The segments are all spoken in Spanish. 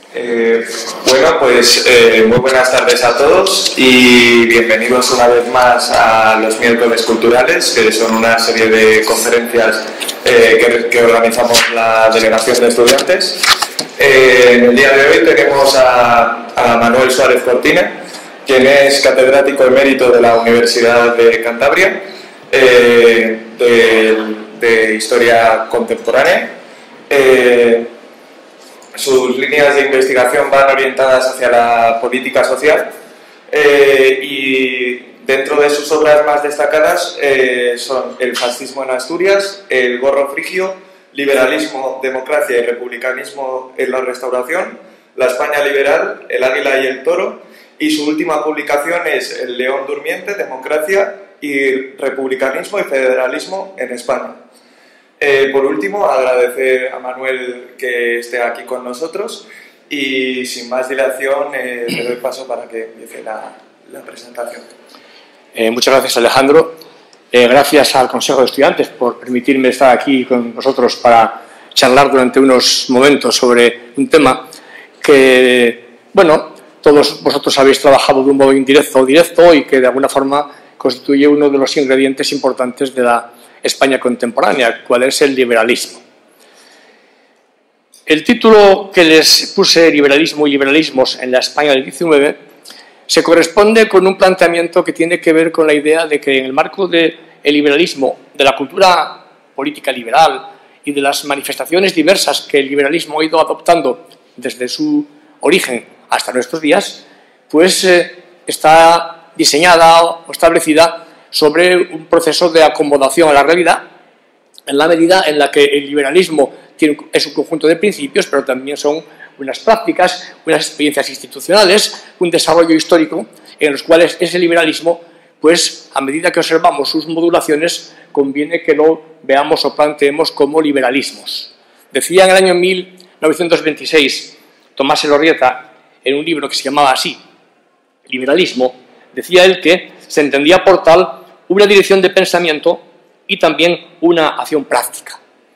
Muy buenas tardes a todos y bienvenidos una vez más a los miércoles culturales, que son una serie de conferencias que organizamos la Delegación de Estudiantes. En el día de hoy tenemos a Manuel Suárez Cortina, quien es catedrático emérito de la Universidad de Cantabria, de Historia Contemporánea. Sus líneas de investigación van orientadas hacia la política social y dentro de sus obras más destacadas son El fascismo en Asturias, El gorro frigio, Liberalismo, democracia y republicanismo en la Restauración, La España liberal, El águila y el toro, y su última publicación es El león durmiente, democracia y republicanismo y federalismo en España. Por último, agradecer a Manuel que esté aquí con nosotros y sin más dilación le doy paso para que empiece la presentación. Muchas gracias, Alejandro. Gracias al Consejo de Estudiantes por permitirme estar aquí con vosotros para charlar durante unos momentos sobre un tema que, bueno, todos vosotros habéis trabajado de un modo indirecto o directo y que de alguna forma constituye uno de los ingredientes importantes de la España contemporánea, cuál es el liberalismo. El título que les puse, Liberalismo y liberalismos en la España del XIX, se corresponde con un planteamiento que tiene que ver con la idea de que en el marco del liberalismo, de la cultura política liberal y de las manifestaciones diversas que el liberalismo ha ido adoptando desde su origen hasta nuestros días, pues está diseñada o establecida sobre un proceso de acomodación a la realidad, en la medida en la que el liberalismo es un conjunto de principios, pero también son unas prácticas, unas experiencias institucionales, un desarrollo histórico en los cuales ese liberalismo, pues a medida que observamos sus modulaciones, conviene que lo veamos o planteemos como liberalismos. Decía en el año 1926 Tomás Elorrieta, en un libro que se llamaba así, Liberalismo, decía él que se entendía por tal una dirección de pensamiento y también una acción práctica.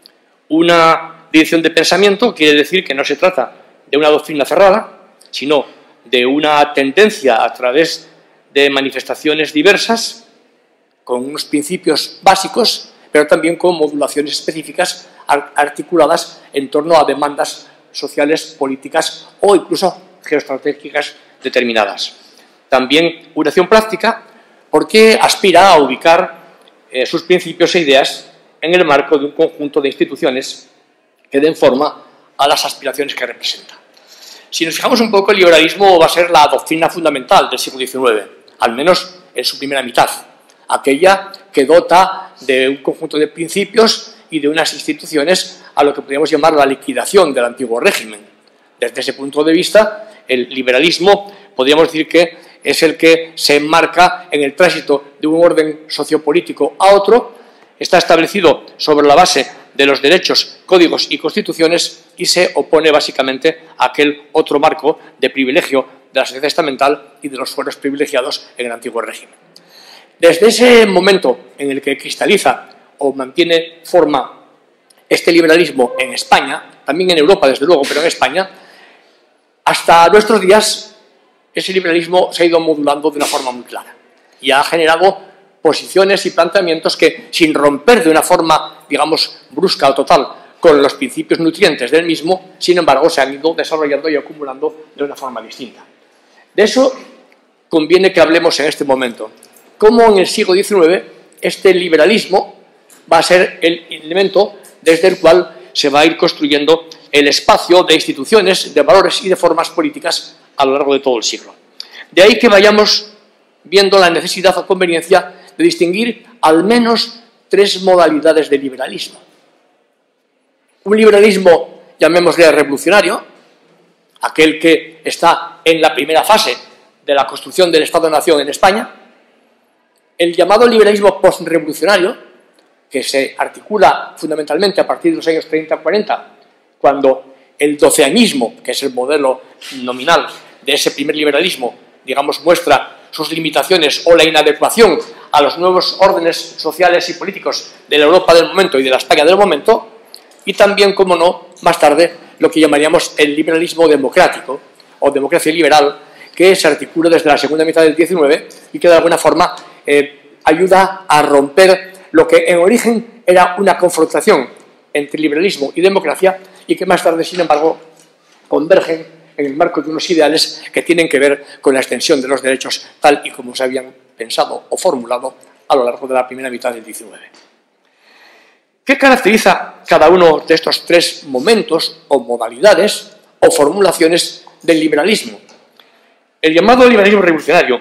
Una dirección de pensamiento quiere decir que no se trata de una doctrina cerrada, sino de una tendencia a través de manifestaciones diversas, con unos principios básicos, pero también con modulaciones específicas articuladas en torno a demandas sociales, políticas o incluso geoestratégicas determinadas. También una acción práctica porque aspira a ubicar sus principios e ideas en el marco de un conjunto de instituciones que den forma a las aspiraciones que representa. Si nos fijamos un poco, el liberalismo va a ser la doctrina fundamental del siglo XIX, al menos en su primera mitad, aquella que dota de un conjunto de principios y de unas instituciones a lo que podríamos llamar la liquidación del antiguo régimen. Desde ese punto de vista, el liberalismo podríamos decir que es el que se enmarca en el tránsito de un orden sociopolítico a otro, está establecido sobre la base de los derechos, códigos y constituciones y se opone básicamente a aquel otro marco de privilegio de la sociedad estamental y de los fueros privilegiados en el antiguo régimen. Desde ese momento en el que cristaliza o mantiene forma este liberalismo en España, también en Europa desde luego, pero en España, hasta nuestros días ese liberalismo se ha ido modulando de una forma muy clara y ha generado posiciones y planteamientos que, sin romper de una forma, digamos, brusca o total con los principios nutrientes del mismo, sin embargo, se han ido desarrollando y acumulando de una forma distinta. De eso conviene que hablemos en este momento. Cómo en el siglo XIX este liberalismo va a ser el elemento desde el cual se va a ir construyendo el espacio de instituciones, de valores y de formas políticas a lo largo de todo el siglo. De ahí que vayamos viendo la necesidad o conveniencia de distinguir al menos tres modalidades de liberalismo. Un liberalismo, llamémosle revolucionario, aquel que está en la primera fase de la construcción del Estado-Nación en España. El llamado liberalismo postrevolucionario, que se articula fundamentalmente a partir de los años 30-40, cuando el doceañismo, que es el modelo nominal de ese primer liberalismo, digamos, muestra sus limitaciones o la inadecuación a los nuevos órdenes sociales y políticos de la Europa del momento y de la España del momento, y también, como no, más tarde, lo que llamaríamos el liberalismo democrático o democracia liberal, que se articula desde la segunda mitad del XIX y que de alguna forma ayuda a romper lo que en origen era una confrontación entre liberalismo y democracia y que más tarde, sin embargo, convergen en el marco de unos ideales que tienen que ver con la extensión de los derechos tal y como se habían pensado o formulado a lo largo de la primera mitad del XIX. ¿Qué caracteriza cada uno de estos tres momentos o modalidades o formulaciones del liberalismo? El llamado liberalismo revolucionario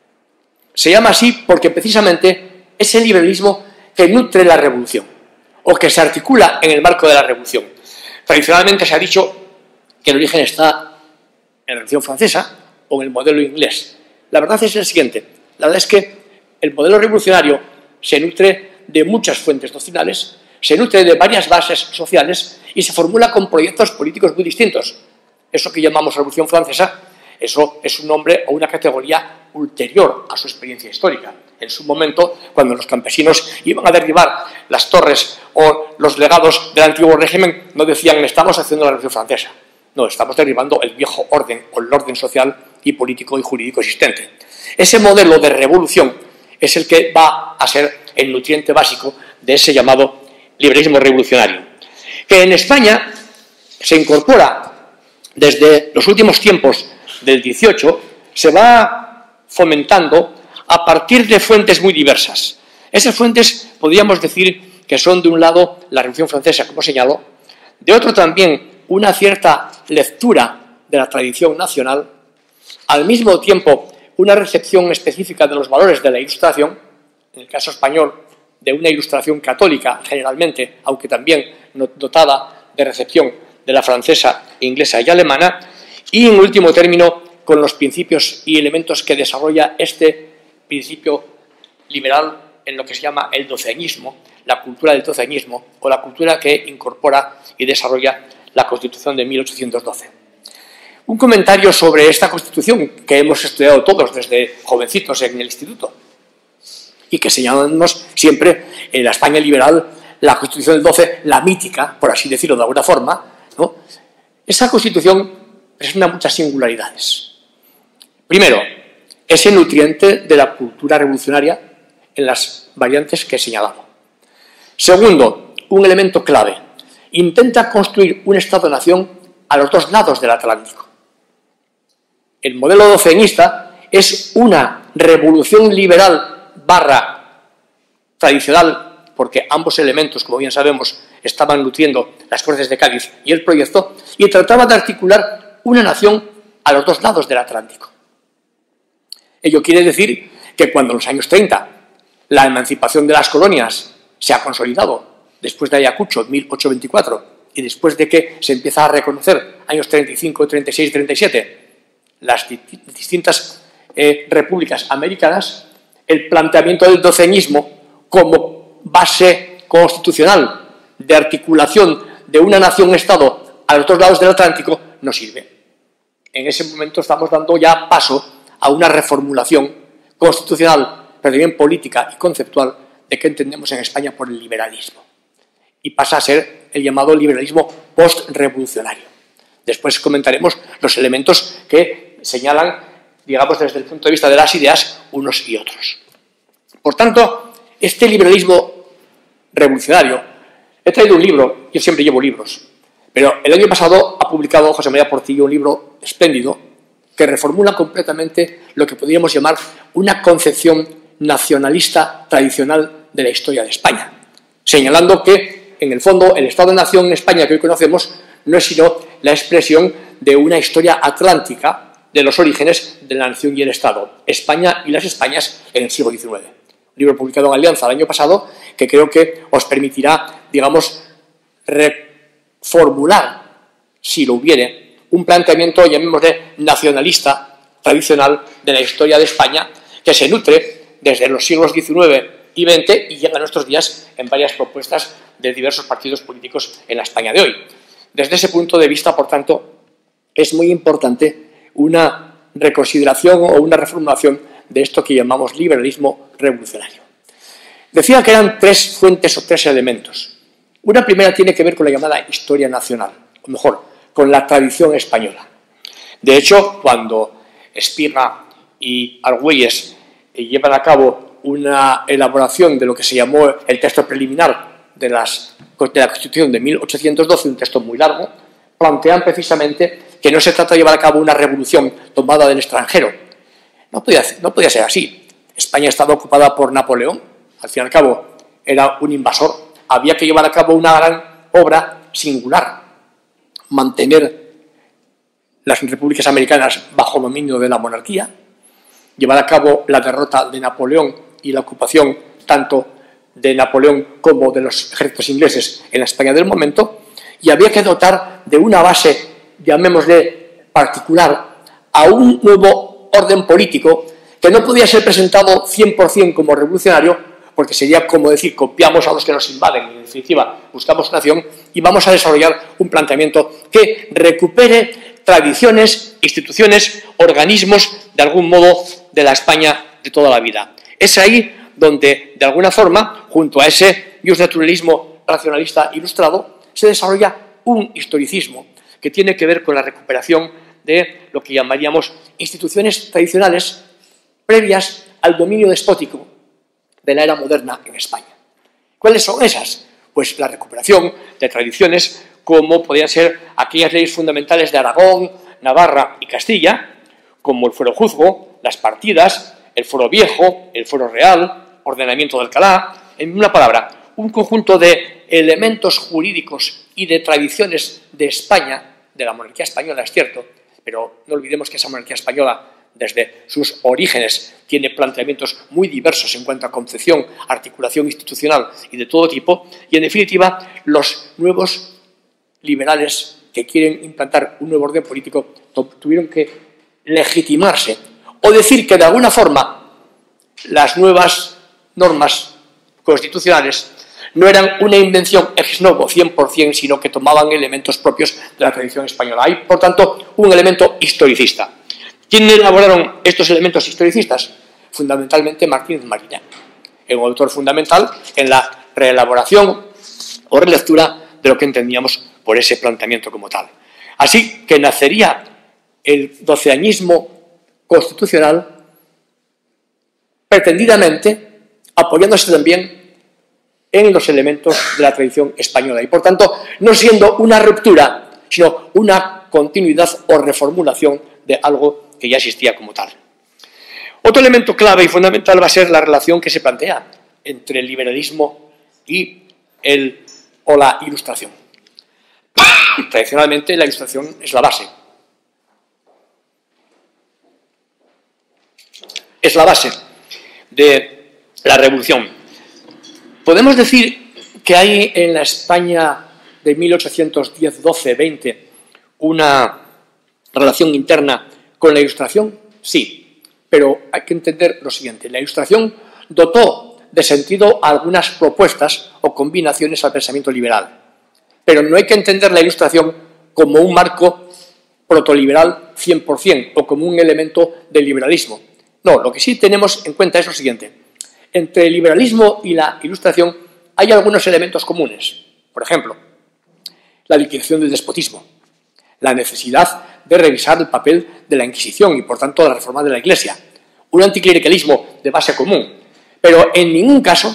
se llama así porque precisamente es el liberalismo que nutre la revolución o que se articula en el marco de la revolución. Tradicionalmente se ha dicho que el origen está en la Revolución Francesa o en el modelo inglés. La verdad es el siguiente. La verdad es que el modelo revolucionario se nutre de muchas fuentes doctrinales, se nutre de varias bases sociales y se formula con proyectos políticos muy distintos. Eso que llamamos Revolución Francesa, eso es un nombre o una categoría ulterior a su experiencia histórica. En su momento, cuando los campesinos iban a derribar las torres o los legados del antiguo régimen, no decían estamos haciendo la Revolución Francesa. No, estamos derribando el viejo orden o el orden social y político y jurídico existente. Ese modelo de revolución es el que va a ser el nutriente básico de ese llamado liberalismo revolucionario, que en España se incorpora desde los últimos tiempos del XVIII, se va fomentando a partir de fuentes muy diversas. Esas fuentes podríamos decir que son de un lado la Revolución Francesa, como señalo, de otro también una cierta lectura de la tradición nacional, al mismo tiempo una recepción específica de los valores de la Ilustración, en el caso español de una Ilustración católica generalmente, aunque también dotada de recepción de la francesa, inglesa y alemana, y en último término con los principios y elementos que desarrolla este principio liberal en lo que se llama el doceñismo, la cultura del doceñismo o la cultura que incorpora y desarrolla la Constitución de 1812. Un comentario sobre esta Constitución que hemos estudiado todos desde jovencitos en el instituto y que señalamos siempre en la España liberal, la Constitución del 12, la mítica, por así decirlo de alguna forma, ¿no? Esa Constitución presenta muchas singularidades. Primero, es el nutriente de la cultura revolucionaria en las variantes que he señalado. Segundo, un elemento clave, intenta construir un Estado-nación a los dos lados del Atlántico. El modelo doceñista es una revolución liberal barra tradicional, porque ambos elementos, como bien sabemos, estaban nutriendo las Cortes de Cádiz y el proyecto, y trataba de articular una nación a los dos lados del Atlántico. Ello quiere decir que cuando en los años 30 la emancipación de las colonias se ha consolidado, después de Ayacucho, 1824, y después de que se empieza a reconocer, años 35, 36, 37, las distintas repúblicas americanas, el planteamiento del doceñismo como base constitucional de articulación de una nación-estado a los dos lados del Atlántico no sirve. En ese momento estamos dando ya paso a una reformulación constitucional, pero también política y conceptual de qué entendemos en España por el liberalismo. Y pasa a ser el llamado liberalismo post-revolucionario. Después comentaremos los elementos que señalan, digamos, desde el punto de vista de las ideas, unos y otros. Por tanto, este liberalismo revolucionario, he traído un libro, yo siempre llevo libros, pero el año pasado ha publicado José María Portillo un libro espléndido que reformula completamente lo que podríamos llamar una concepción nacionalista tradicional de la historia de España, señalando que, en el fondo, el Estado-nación en España que hoy conocemos no es sino la expresión de una historia atlántica de los orígenes de la nación y el Estado, España y las Españas en el siglo XIX. Un libro publicado en Alianza el año pasado que creo que os permitirá, digamos, reformular, si lo hubiere, un planteamiento, llamémosle, nacionalista tradicional de la historia de España que se nutre desde los siglos XIX y XX y llega a nuestros días en varias propuestas de diversos partidos políticos en la España de hoy. Desde ese punto de vista, por tanto, es muy importante una reconsideración o una reformulación de esto que llamamos liberalismo revolucionario. Decía que eran tres fuentes o tres elementos. Una primera tiene que ver con la llamada historia nacional, o mejor, con la tradición española. De hecho, cuando Espirra y Argüelles llevan a cabo una elaboración de lo que se llamó el texto preliminar de la Constitución de 1812, un texto muy largo, plantean precisamente que no se trata de llevar a cabo una revolución tomada del extranjero. No podía ser así. España estaba ocupada por Napoleón, al fin y al cabo era un invasor. Había que llevar a cabo una gran obra singular, mantener las repúblicas americanas bajo dominio de la monarquía, llevar a cabo la derrota de Napoleón y la ocupación tanto de Napoleón como de los ejércitos ingleses en la España del momento, y había que dotar de una base, llamémosle particular, a un nuevo orden político que no podía ser presentado 100% como revolucionario, porque sería como decir, copiamos a los que nos invaden, en definitiva, buscamos una nación y vamos a desarrollar un planteamiento que recupere tradiciones, instituciones, organismos, de algún modo, de la España de toda la vida. Es ahí donde, de alguna forma, junto a ese justnaturalismo racionalista ilustrado, se desarrolla un historicismo que tiene que ver con la recuperación de lo que llamaríamos instituciones tradicionales previas al dominio despótico de la era moderna en España. ¿Cuáles son esas? Pues la recuperación de tradiciones como podían ser aquellas leyes fundamentales de Aragón, Navarra y Castilla, como el fuero juzgo, las partidas, el fuero viejo, el fuero real, ordenamiento de Alcalá, en una palabra, un conjunto de elementos jurídicos y de tradiciones de España, de la monarquía española, es cierto, pero no olvidemos que esa monarquía española, desde sus orígenes, tiene planteamientos muy diversos en cuanto a concepción, articulación institucional y de todo tipo, y en definitiva, los nuevos liberales que quieren implantar un nuevo orden político tuvieron que legitimarse o decir que de alguna forma las nuevas normas constitucionales no eran una invención ex novo 100%, sino que tomaban elementos propios de la tradición española. Hay, por tanto, un elemento historicista. ¿Quiénes elaboraron estos elementos historicistas? Fundamentalmente Martínez Marina, un autor fundamental en la reelaboración o relectura de lo que entendíamos por ese planteamiento como tal. Así que nacería el doceañismo constitucional pretendidamente apoyándose también en los elementos de la tradición española y, por tanto, no siendo una ruptura, sino una continuidad o reformulación de algo que ya existía como tal. Otro elemento clave y fundamental va a ser la relación que se plantea entre el liberalismo y la Ilustración. Tradicionalmente la Ilustración es la base. Es la base de la Revolución. Podemos decir que hay en la España de 1810, 12, 20 una relación interna con la Ilustración, sí, pero hay que entender lo siguiente. La Ilustración dotó de sentido algunas propuestas o combinaciones al pensamiento liberal, pero no hay que entender la Ilustración como un marco protoliberal 100% o como un elemento del liberalismo. No, lo que sí tenemos en cuenta es lo siguiente. Entre el liberalismo y la Ilustración hay algunos elementos comunes. Por ejemplo, la liquidación del despotismo, la necesidad de revisar el papel de la Inquisición y, por tanto, de la reforma de la Iglesia, un anticlericalismo de base común. Pero en ningún caso,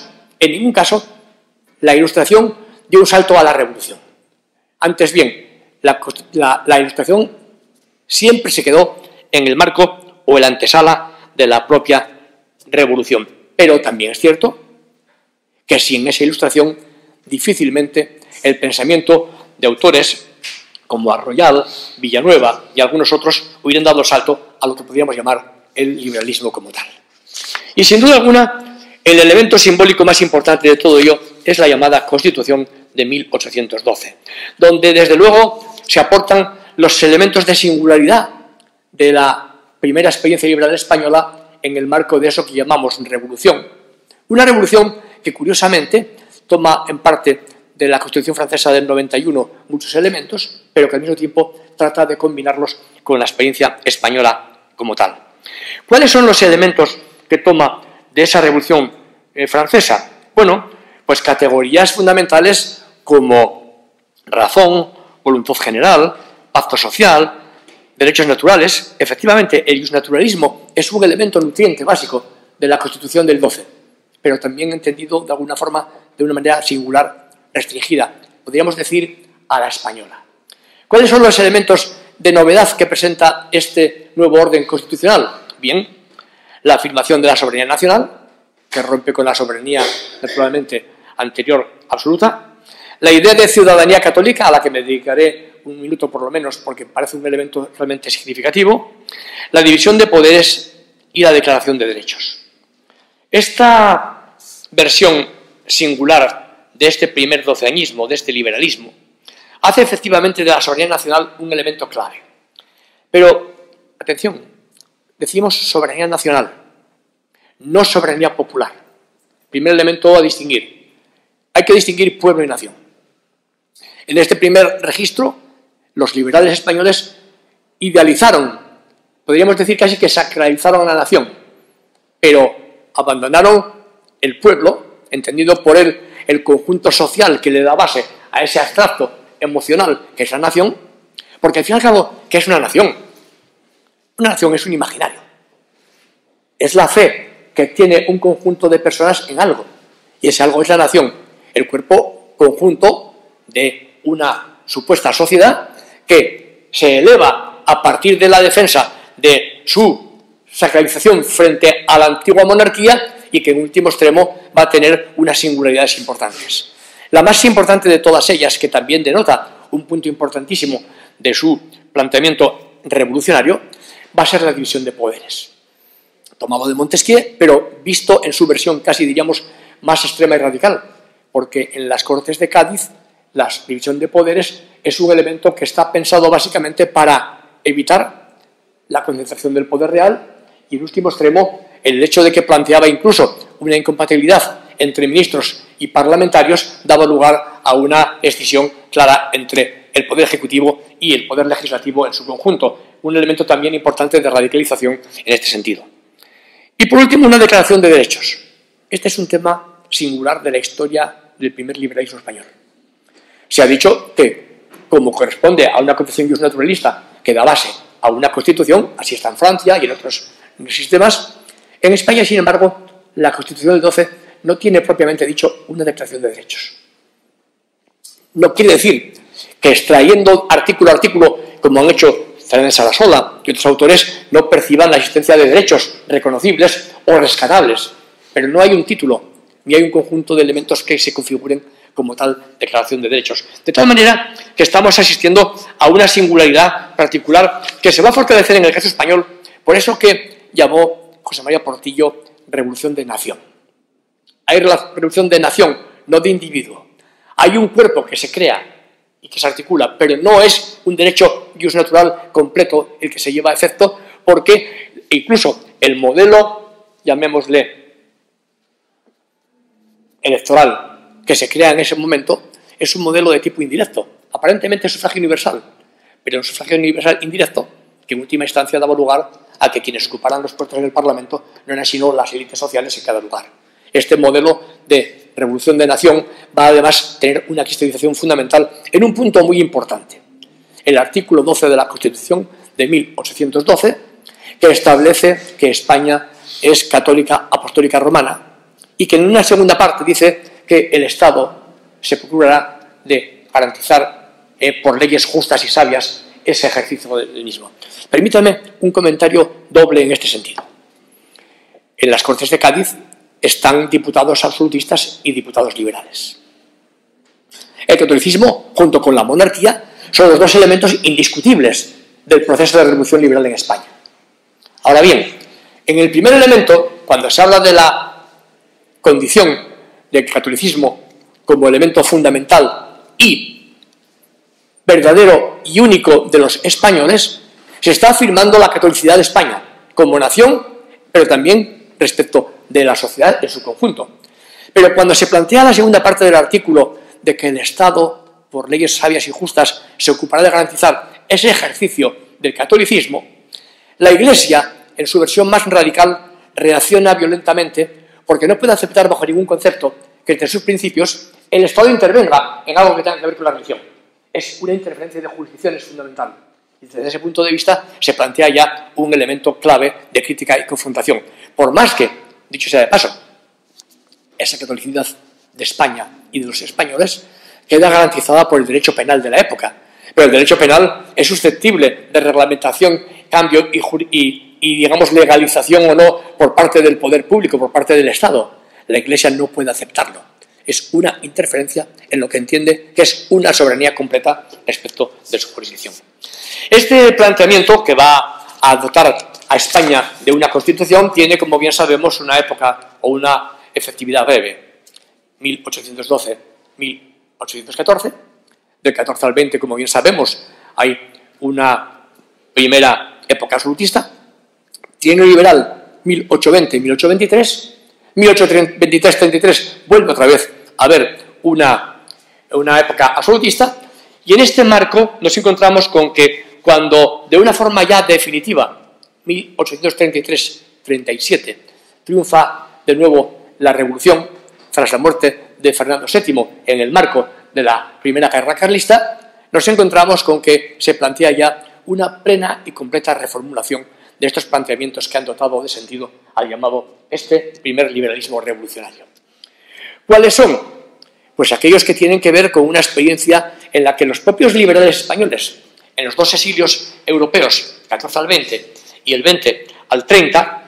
la Ilustración dio un salto a la Revolución. Antes bien, la Ilustración siempre se quedó en el marco o en la antesala de la propia Revolución. Pero también es cierto que sin esa Ilustración difícilmente el pensamiento de autores como Arroyal, Villanueva y algunos otros hubieran dado el salto a lo que podríamos llamar el liberalismo como tal. Y sin duda alguna, el elemento simbólico más importante de todo ello es la llamada Constitución de 1812, donde desde luego se aportan los elementos de singularidad de la primera experiencia liberal española en el marco de eso que llamamos revolución. Una revolución que curiosamente toma en parte de la Constitución francesa del 91 muchos elementos, pero que al mismo tiempo trata de combinarlos con la experiencia española como tal. ¿Cuáles son los elementos que toma de esa revolución francesa? Bueno, pues categorías fundamentales como razón, voluntad general, pacto social, derechos naturales. Efectivamente, el justnaturalismo es un elemento nutriente básico de la Constitución del 12, pero también entendido de alguna forma, de una manera singular, restringida, podríamos decir a la española. ¿Cuáles son los elementos de novedad que presenta este nuevo orden constitucional? Bien, la afirmación de la soberanía nacional, que rompe con la soberanía, naturalmente, anterior absoluta, la idea de ciudadanía católica, a la que me dedicaré un minuto por lo menos, porque parece un elemento realmente significativo, la división de poderes y la declaración de derechos. Esta versión singular de este primer doceañismo, de este liberalismo, hace efectivamente de la soberanía nacional un elemento clave. Pero, atención, decimos soberanía nacional, no soberanía popular. Primer elemento a distinguir. Hay que distinguir pueblo y nación. En este primer registro, los liberales españoles idealizaron, podríamos decir casi que sacralizaron a la nación, pero abandonaron el pueblo, entendido por él el conjunto social que le da base a ese abstracto emocional que es la nación, porque al fin y al cabo, ¿qué es una nación? Una nación es un imaginario. Es la fe que tiene un conjunto de personas en algo, y ese algo es la nación, el cuerpo conjunto de una supuesta sociedad que se eleva a partir de la defensa de su sacralización frente a la antigua monarquía y que en último extremo va a tener unas singularidades importantes. La más importante de todas ellas, que también denota un punto importantísimo de su planteamiento revolucionario, va a ser la división de poderes. Tomado de Montesquieu, pero visto en su versión casi, diríamos, más extrema y radical, porque en las Cortes de Cádiz la división de poderes es un elemento que está pensado básicamente para evitar la concentración del poder real y, en último extremo, el hecho de que planteaba incluso una incompatibilidad entre ministros y parlamentarios daba lugar a una escisión clara entre el poder ejecutivo y el poder legislativo en su conjunto, un elemento también importante de radicalización en este sentido. Y por último, una declaración de derechos. Este es un tema singular de la historia del primer liberalismo español. Se ha dicho que, como corresponde a una concepción justnaturalista que da base a una constitución, así está en Francia y en otros sistemas, en España, sin embargo, la Constitución del 12 no tiene propiamente dicho una declaración de derechos. No quiere decir que extrayendo artículo a artículo, como han hecho Fernández Sarasola y otros autores, no perciban la existencia de derechos reconocibles o rescatables, pero no hay un título ni hay un conjunto de elementos que se configuren como tal declaración de derechos. De tal manera que estamos asistiendo a una singularidad particular que se va a fortalecer en el caso español, por eso que llamó José María Portillo revolución de nación. Hay revolución de nación, no de individuo. Hay un cuerpo que se crea y que se articula, pero no es un derecho justnatural completo el que se lleva a efecto, porque incluso el modelo, llamémosle electoral, que se crea en ese momento, es un modelo de tipo indirecto, aparentemente sufragio universal, pero un sufragio universal indirecto que en última instancia daba lugar a que quienes ocuparan los puestos en el Parlamento no eran sino las élites sociales en cada lugar. Este modelo de revolución de nación va además a tener una cristalización fundamental en un punto muy importante. El artículo 12 de la Constitución de 1812, que establece que España es católica apostólica romana y que en una segunda parte dice que el Estado se procurará de garantizar por leyes justas y sabias ese ejercicio del mismo. Permítanme un comentario doble en este sentido. En las Cortes de Cádiz están diputados absolutistas y diputados liberales. El catolicismo, junto con la monarquía, son los dos elementos indiscutibles del proceso de revolución liberal en España. Ahora bien, en el primer elemento, cuando se habla de la condición del catolicismo como elemento fundamental y verdadero y único de los españoles, se está afirmando la catolicidad de España como nación, pero también respecto de la sociedad en su conjunto. Pero cuando se plantea la segunda parte del artículo de que el Estado, por leyes sabias y justas, se ocupará de garantizar ese ejercicio del catolicismo, la Iglesia, en su versión más radical, reacciona violentamente porque no puede aceptar bajo ningún concepto que entre sus principios el Estado intervenga en algo que tenga que ver con la religión. es una interferencia de jurisdicciones fundamental. Y desde ese punto de vista se plantea ya un elemento clave de crítica y confrontación. Por más que, dicho sea de paso, esa catolicidad de España y de los españoles queda garantizada por el derecho penal de la época. Pero el derecho penal es susceptible de reglamentación, cambio y digamos, legalización o no por parte del poder público, por parte del Estado. La Iglesia no puede aceptarlo. Es una interferencia en lo que entiende que es una soberanía completa respecto de su jurisdicción. Este planteamiento, que va a dotar a España de una Constitución, tiene, como bien sabemos, una época o una efectividad breve. 1812-1814. Del 14 al 20, como bien sabemos, hay una primera época absolutista. Trienio liberal, 1820-1823. 1823-33 vuelve otra vez a haber una época absolutista. Y en este marco nos encontramos con que cuando, de una forma ya definitiva, 1833-37, triunfa de nuevo la Revolución tras la muerte de Fernando VII en el marco de la Primera Guerra Carlista, nos encontramos con que se plantea ya una plena y completa reformulación de estos planteamientos que han dotado de sentido al llamado este primer liberalismo revolucionario. ¿Cuáles son? Pues aquellos que tienen que ver con una experiencia en la que los propios liberales españoles, en los dos exilios europeos, 14 al 20 y el 20 al 30,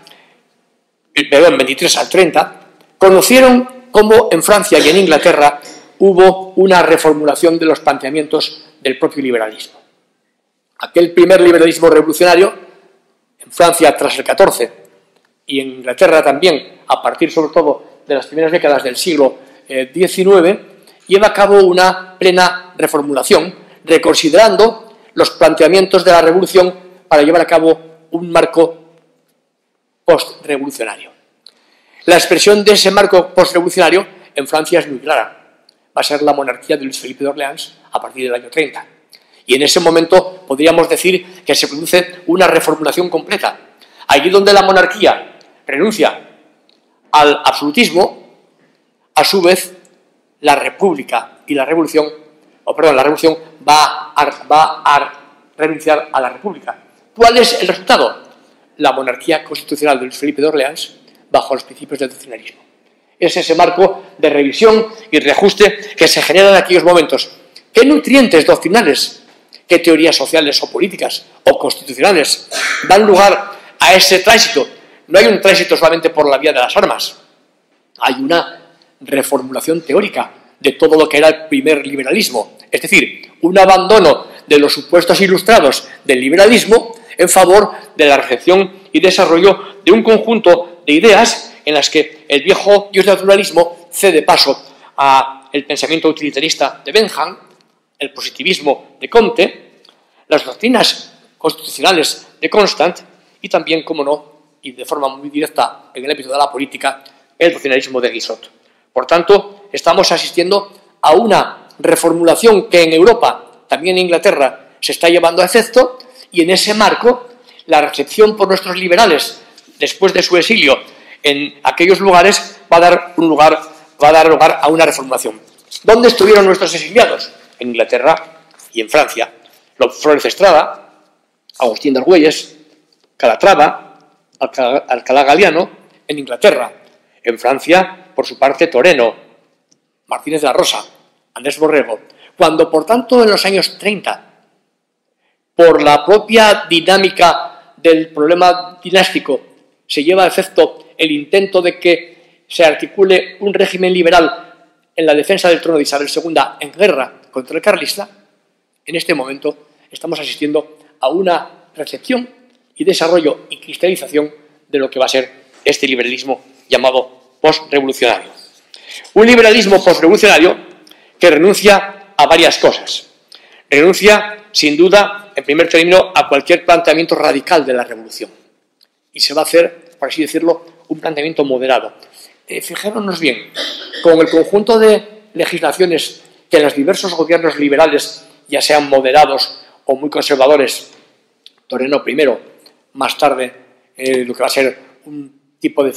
perdón, 23 al 30, conocieron cómo en Francia y en Inglaterra hubo una reformulación de los planteamientos del propio liberalismo. Aquel primer liberalismo revolucionario, en Francia tras el 14 y en Inglaterra también, a partir sobre todo de las primeras décadas del siglo XIX, lleva a cabo una plena reformulación, reconsiderando los planteamientos de la revolución para llevar a cabo un marco post-revolucionario. La expresión de ese marco post-revolucionario en Francia es muy clara. Va a ser la monarquía de Luis Felipe de Orleans a partir del año 30. Y en ese momento podríamos decir que se produce una reformulación completa. Allí donde la monarquía renuncia al absolutismo, a su vez la república y la revolución, la revolución va a renunciar a la república. ¿Cuál es el resultado? La monarquía constitucional de Luis Felipe de Orleans bajo los principios del doctrinarismo. Es ese marco de revisión y reajuste que se genera en aquellos momentos. ¿Qué nutrientes doctrinales, qué teorías sociales o políticas o constitucionales dan lugar a ese tránsito? No hay un tránsito solamente por la vía de las armas. Hay una reformulación teórica de todo lo que era el primer liberalismo. Es decir, un abandono de los supuestos ilustrados del liberalismo en favor de la recepción y desarrollo de un conjunto de ideas en las que el viejo dios del naturalismo cede paso al pensamiento utilitarista de Bentham, el positivismo de Comte, las doctrinas constitucionales de Constant y también, como no, y de forma muy directa en el ámbito de la política, el doctrinarismo de Guizot. Por tanto, estamos asistiendo a una reformulación que en Europa, también en Inglaterra, se está llevando a efecto, y en ese marco la recepción por nuestros liberales después de su exilio en aquellos lugares va a dar lugar a una reformulación. ¿Dónde estuvieron nuestros exiliados? En Inglaterra y en Francia. Flores Estrada, Agustín de Argüelles, Calatrava, Alcalá Galiano, en Inglaterra. En Francia, por su parte, Toreno, Martínez de la Rosa, Andrés Borrego. Cuando, por tanto, en los años 30, por la propia dinámica del problema dinástico, se lleva a efecto el intento de que se articule un régimen liberal en la defensa del trono de Isabel II en guerra contra el carlista, en este momento estamos asistiendo a una recepción y desarrollo y cristalización de lo que va a ser este liberalismo llamado postrevolucionario. Un liberalismo postrevolucionario que renuncia a varias cosas. Renuncia, sin duda, en primer término, a cualquier planteamiento radical de la revolución. Y se va a hacer, por así decirlo, un planteamiento moderado. Fijémonos bien, con el conjunto de legislaciones que los diversos gobiernos liberales, ya sean moderados o muy conservadores, Toreno primero, más tarde lo que va a ser un tipo de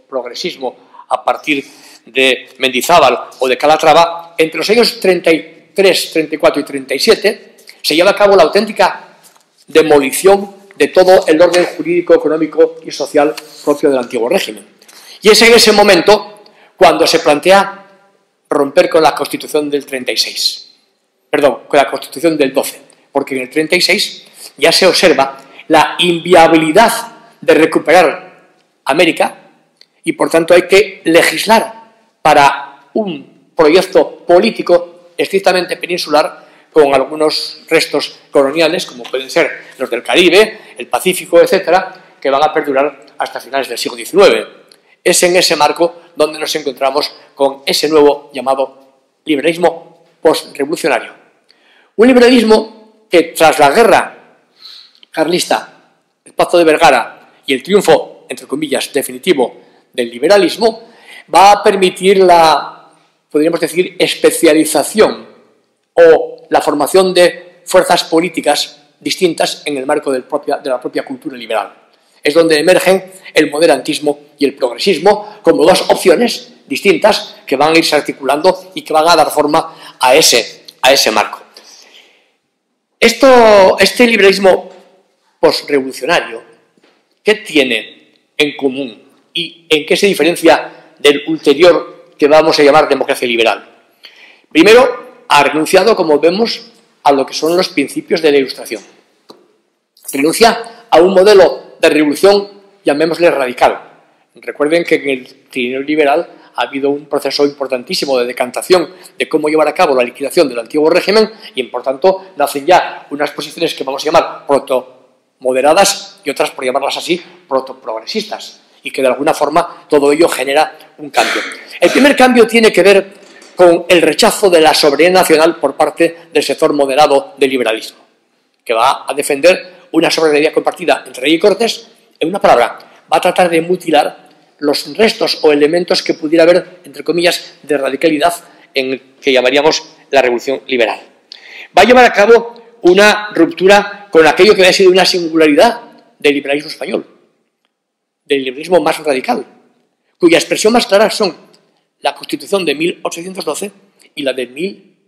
filoprogresismo a partir de Mendizábal o de Calatrava, entre los años 30 y 33, 34 y 37 se lleva a cabo la auténtica demolición de todo el orden jurídico, económico y social propio del antiguo régimen. Y es en ese momento cuando se plantea romper con la Constitución del 36, perdón, con la Constitución del 12, porque en el 36 ya se observa la inviabilidad de recuperar América y por tanto hay que legislar para un proyecto político estrictamente peninsular con algunos restos coloniales, como pueden ser los del Caribe, el Pacífico, etcétera, que van a perdurar hasta finales del siglo XIX. Es en ese marco donde nos encontramos con ese nuevo llamado liberalismo postrevolucionario. Un liberalismo que tras la guerra carlista, el Pacto de Vergara y el triunfo, entre comillas, definitivo del liberalismo, va a permitir la, podríamos decir, especialización o la formación de fuerzas políticas distintas en el marco de la propia cultura liberal. Es donde emergen el moderantismo y el progresismo como dos opciones distintas que van a irse articulando y que van a dar forma a ese marco. Este liberalismo postrevolucionario, ¿qué tiene en común y en qué se diferencia del ulterior que vamos a llamar democracia liberal? Primero, ha renunciado, como vemos, a lo que son los principios de la Ilustración. Renuncia a un modelo de revolución, llamémosle radical. Recuerden que en el trienio liberal ha habido un proceso importantísimo de decantación de cómo llevar a cabo la liquidación del antiguo régimen y, por tanto, nacen ya unas posiciones que vamos a llamar proto-moderadas y otras, por llamarlas así, proto-progresistas, y que de alguna forma todo ello genera un cambio. El primer cambio tiene que ver con el rechazo de la soberanía nacional por parte del sector moderado del liberalismo, que va a defender una soberanía compartida entre rey y cortes. En una palabra, va a tratar de mutilar los restos o elementos que pudiera haber, entre comillas, de radicalidad en el que llamaríamos la revolución liberal. Va a llevar a cabo una ruptura con aquello que había sido una singularidad del liberalismo español, del liberalismo más radical, cuya expresión más clara son la Constitución de 1812 y la de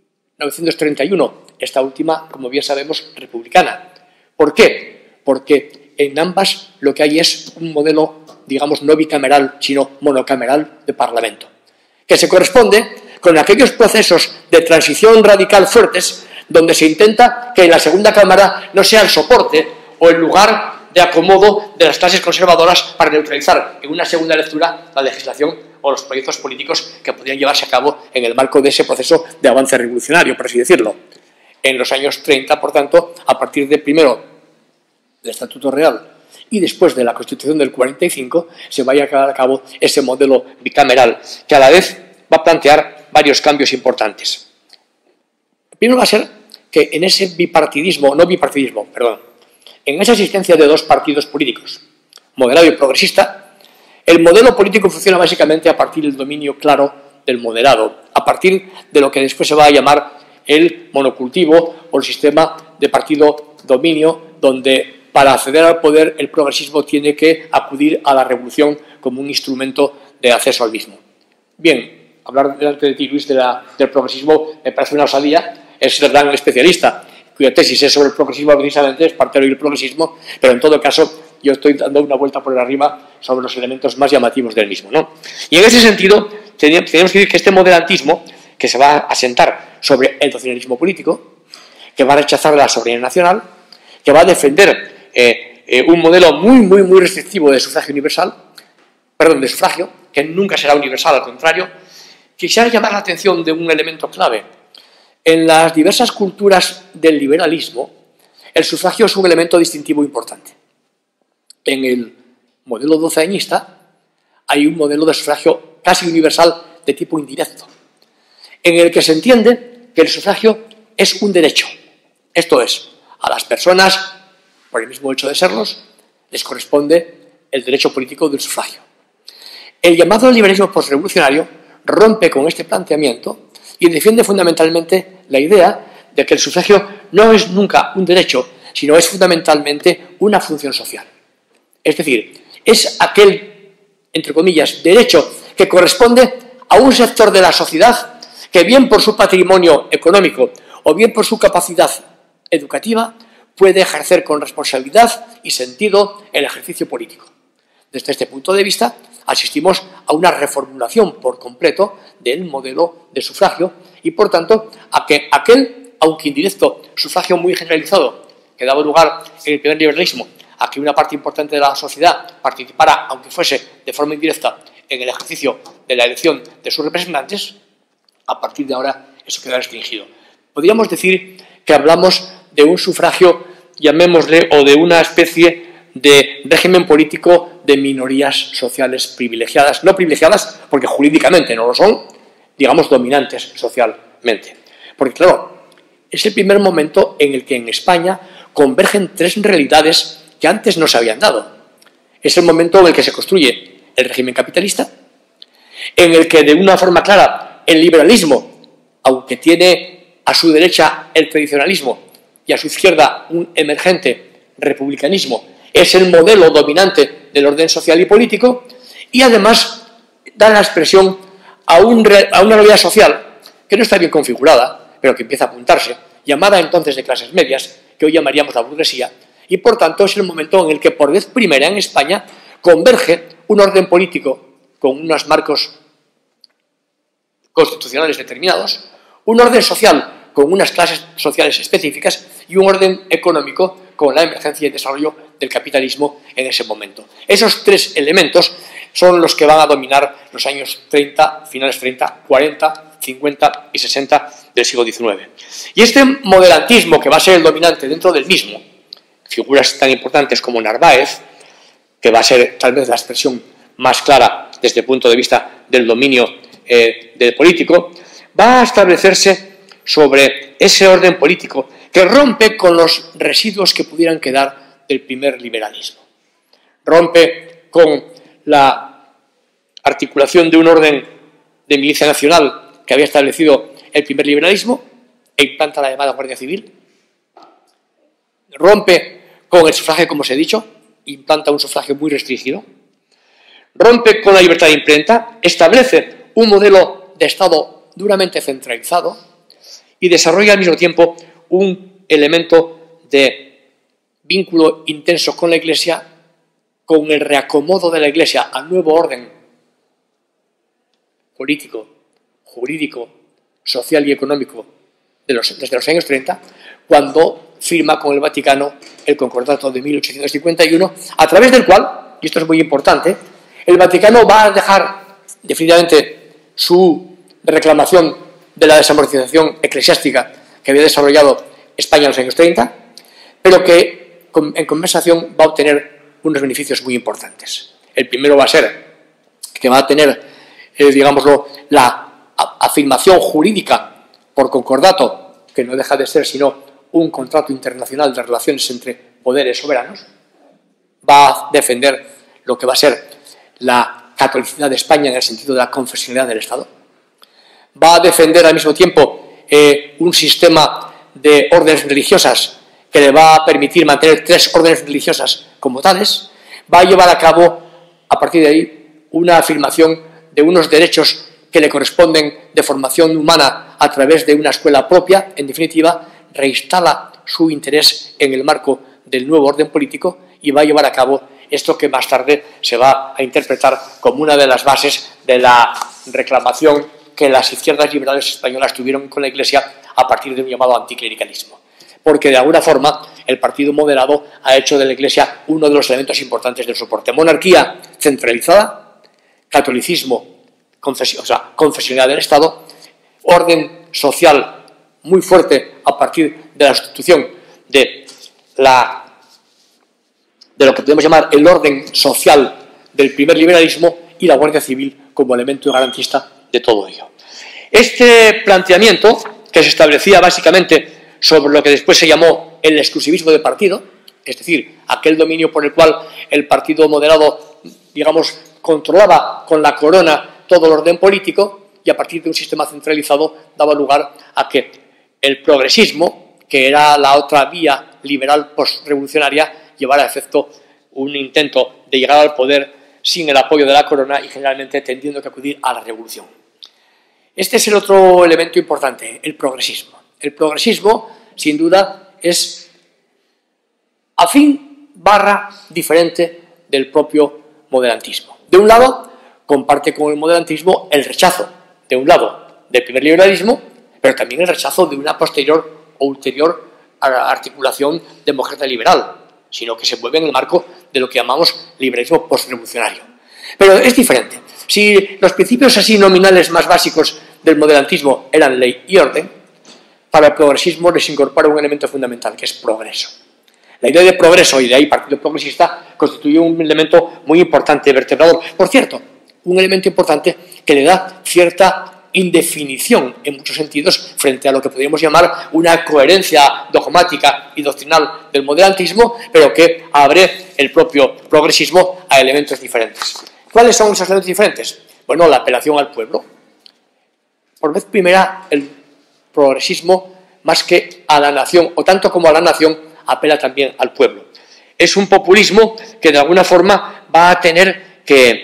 1931, esta última, como bien sabemos, republicana. ¿Por qué? Porque en ambas lo que hay es un modelo, digamos, no bicameral, sino monocameral de Parlamento, que se corresponde con aquellos procesos de transición radical fuertes donde se intenta que la segunda cámara no sea el soporte o el lugar de acomodo de las clases conservadoras para neutralizar en una segunda lectura la legislación o los proyectos políticos que podrían llevarse a cabo en el marco de ese proceso de avance revolucionario, por así decirlo. En los años 30, por tanto, a partir de primero del Estatuto Real y después de la Constitución del 45, se vaya a llevar a cabo ese modelo bicameral, que a la vez va a plantear varios cambios importantes. El primero va a ser que en ese en esa existencia de dos partidos políticos, moderado y progresista, el modelo político funciona básicamente a partir del dominio claro del moderado, a partir de lo que después se va a llamar el monocultivo o el sistema de partido-dominio, donde para acceder al poder el progresismo tiene que acudir a la revolución como un instrumento de acceso al mismo. Bien, hablar delante de ti, Luis, del progresismo me parece una osadía, es el gran especialista, cuya tesis es sobre el progresismo precisamente, es partero del progresismo, pero en todo caso yo estoy dando una vuelta por arriba sobre los elementos más llamativos del mismo, ¿no? Y en ese sentido tenemos que decir que este moderantismo, que se va a asentar sobre el nacionalismo político, que va a rechazar la soberanía nacional, que va a defender un modelo muy restrictivo de sufragio universal, de sufragio, que nunca será universal, al contrario, quisiera llamar la atención de un elemento clave. En las diversas culturas del liberalismo, el sufragio es un elemento distintivo importante. En el modelo doceañista hay un modelo de sufragio casi universal de tipo indirecto, en el que se entiende que el sufragio es un derecho. Esto es, a las personas, por el mismo hecho de serlos, les corresponde el derecho político del sufragio. El llamado liberalismo postrevolucionario rompe con este planteamiento y defiende fundamentalmente la idea de que el sufragio no es nunca un derecho, sino es fundamentalmente una función social. Es decir, es aquel, entre comillas, derecho que corresponde a un sector de la sociedad que bien por su patrimonio económico o bien por su capacidad educativa puede ejercer con responsabilidad y sentido el ejercicio político. Desde este punto de vista, asistimos a una reformulación por completo del modelo de sufragio y, por tanto, a que aquel, aunque indirecto, sufragio muy generalizado que daba lugar en el primer liberalismo a que una parte importante de la sociedad participara, aunque fuese de forma indirecta, en el ejercicio de la elección de sus representantes, a partir de ahora eso queda restringido. Podríamos decir que hablamos de un sufragio, llamémosle, o de una especie de régimen político de minorías sociales privilegiadas, no privilegiadas porque jurídicamente no lo son, digamos dominantes socialmente. Porque claro, es el primer momento en el que en España convergen tres realidades que antes no se habían dado. Es el momento en el que se construye el régimen capitalista, en el que de una forma clara el liberalismo, aunque tiene a su derecha el tradicionalismo y a su izquierda un emergente republicanismo, es el modelo dominante del orden social y político, y además da la expresión a una realidad social que no está bien configurada, pero que empieza a apuntarse, llamada entonces de clases medias, que hoy llamaríamos la burguesía, y por tanto es el momento en el que por vez primera en España converge un orden político con unos marcos constitucionales determinados, un orden social con unas clases sociales específicas y un orden económico con la emergencia y desarrollo del capitalismo en ese momento. Esos tres elementos son los que van a dominar los años 30, finales 30, 40, 50 y 60 del siglo XIX. Y este modelantismo que va a ser el dominante dentro del mismo, figuras tan importantes como Narváez, que va a ser tal vez la expresión más clara desde el punto de vista del dominio del político, va a establecerse sobre ese orden político que rompe con los residuos que pudieran quedar del primer liberalismo. Rompe con la articulación de un orden de milicia nacional que había establecido el primer liberalismo e implanta la llamada Guardia Civil. Rompe con el sufragio, como os he dicho, implanta un sufragio muy restringido. Rompe con la libertad de imprenta, establece un modelo de Estado duramente centralizado y desarrolla al mismo tiempo un elemento de vínculo intenso con la Iglesia, con el reacomodo de la Iglesia al nuevo orden político, jurídico, social y económico desde los años 30, cuando firma con el Vaticano el Concordato de 1851, a través del cual, y esto es muy importante, el Vaticano va a dejar definitivamente su reclamación de la desamortización eclesiástica que había desarrollado España en los años 30, pero que en compensación va a obtener unos beneficios muy importantes. El primero va a ser que va a tener, digámoslo, la afirmación jurídica por concordato, que no deja de ser sino un contrato internacional de relaciones entre poderes soberanos. Va a defender lo que va a ser la catolicidad de España en el sentido de la confesionalidad del Estado. Va a defender al mismo tiempo un sistema de órdenes religiosas que le va a permitir mantener 3 órdenes religiosas como tales. Va a llevar a cabo, a partir de ahí, una afirmación de unos derechos que le corresponden de formación humana a través de una escuela propia. En definitiva, reinstala su interés en el marco del nuevo orden político y va a llevar a cabo esto que más tarde se va a interpretar como una de las bases de la reclamación que las izquierdas liberales españolas tuvieron con la Iglesia a partir de un llamado anticlericalismo. Porque de alguna forma el partido moderado ha hecho de la Iglesia uno de los elementos importantes del soporte. Monarquía centralizada, catolicismo, confesionalidad del Estado, orden social muy fuerte a partir de la sustitución de lo que podemos llamar el orden social del primer liberalismo y la Guardia Civil como elemento garantista de todo ello. Este planteamiento, que se establecía básicamente sobre lo que después se llamó el exclusivismo de partido, es decir, aquel dominio por el cual el partido moderado, digamos, controlaba con la corona todo el orden político y a partir de un sistema centralizado daba lugar a que el progresismo, que era la otra vía liberal postrevolucionaria, llevara a efecto un intento de llegar al poder sin el apoyo de la corona y generalmente tendiendo que acudir a la revolución. Este es el otro elemento importante, el progresismo. El progresismo, sin duda, es afín / diferente del propio moderantismo. De un lado, comparte con el moderantismo el rechazo, de un lado, del primer liberalismo, pero también el rechazo de una posterior o ulterior articulación demócrata liberal, sino que se mueve en el marco de lo que llamamos liberalismo postrevolucionario. Pero es diferente. Si los principios así nominales más básicos del moderantismo eran ley y orden, para el progresismo les incorpora un elemento fundamental, que es progreso. La idea de progreso, y de ahí Partido Progresista, constituye un elemento muy importante, vertebrador. Por cierto, un elemento importante que le da cierta indefinición, en muchos sentidos, frente a lo que podríamos llamar una coherencia dogmática y doctrinal del moderantismo, pero que abre el propio progresismo a elementos diferentes. ¿Cuáles son esos elementos diferentes? Bueno, la apelación al pueblo. Por vez primera, el progresismo, más que a la nación, o tanto como a la nación, apela también al pueblo. Es un populismo que de alguna forma va a tener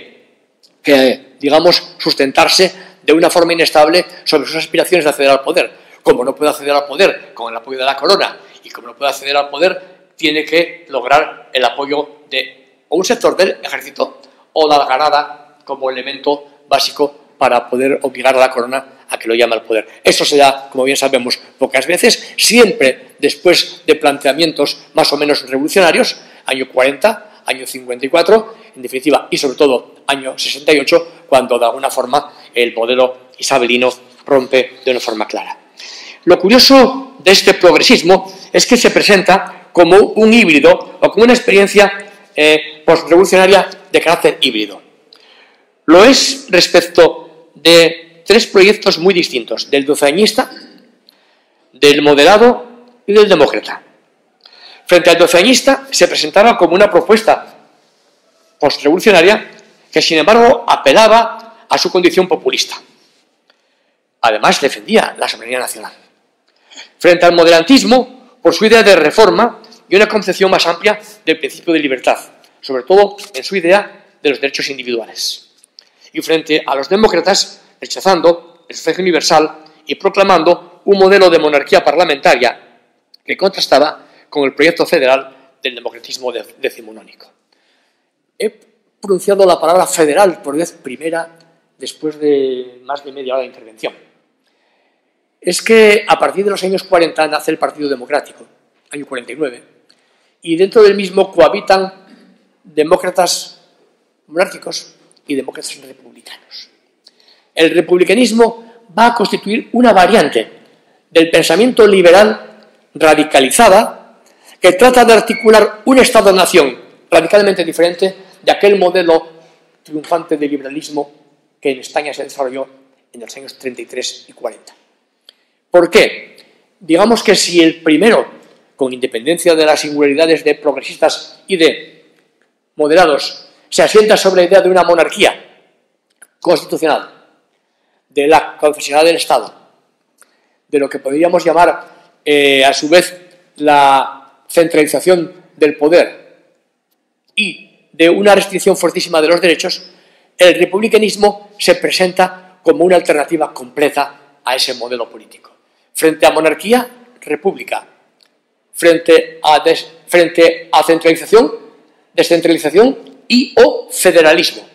que digamos, sustentarse de una forma inestable sobre sus aspiraciones de acceder al poder. Como no puede acceder al poder con el apoyo de la corona y como no puede acceder al poder, tiene que lograr el apoyo de o un sector del ejército o la algarada como elemento básico para poder obligar a la corona a que lo llame al poder. Eso se da, como bien sabemos, pocas veces, siempre después de planteamientos más o menos revolucionarios, año 40, año 54, en definitiva, y sobre todo año 68, cuando de alguna forma el modelo isabelino rompe de una forma clara. Lo curioso de este progresismo es que se presenta como un híbrido o como una experiencia postrevolucionaria de carácter híbrido. Lo es respecto de tres proyectos muy distintos, del doceañista, del moderado y del demócrata. Frente al doceañista se presentaba como una propuesta postrevolucionaria que, sin embargo, apelaba a su condición populista. Además, defendía la soberanía nacional. Frente al moderantismo, por su idea de reforma y una concepción más amplia del principio de libertad, sobre todo en su idea de los derechos individuales. Y frente a los demócratas, rechazando el sufragio universal y proclamando un modelo de monarquía parlamentaria que contrastaba con el proyecto federal del democratismo decimonónico. He pronunciado la palabra federal por vez primera después de más de media hora de intervención. Es que a partir de los años 40 nace el Partido Democrático, año 49, y dentro del mismo cohabitan demócratas monárquicos y demócratas republicanos. El republicanismo va a constituir una variante del pensamiento liberal radicalizada que trata de articular un Estado-nación radicalmente diferente de aquel modelo triunfante de liberalismo que en España se desarrolló en los años 33 y 40. ¿Por qué? Digamos que si el primero, con independencia de las singularidades de progresistas y de moderados, se asienta sobre la idea de una monarquía constitucional, de la confesionalidad del Estado, de lo que podríamos llamar a su vez la centralización del poder y de una restricción fuertísima de los derechos, el republicanismo se presenta como una alternativa completa a ese modelo político. Frente a monarquía, república. Frente a centralización, descentralización y o federalismo.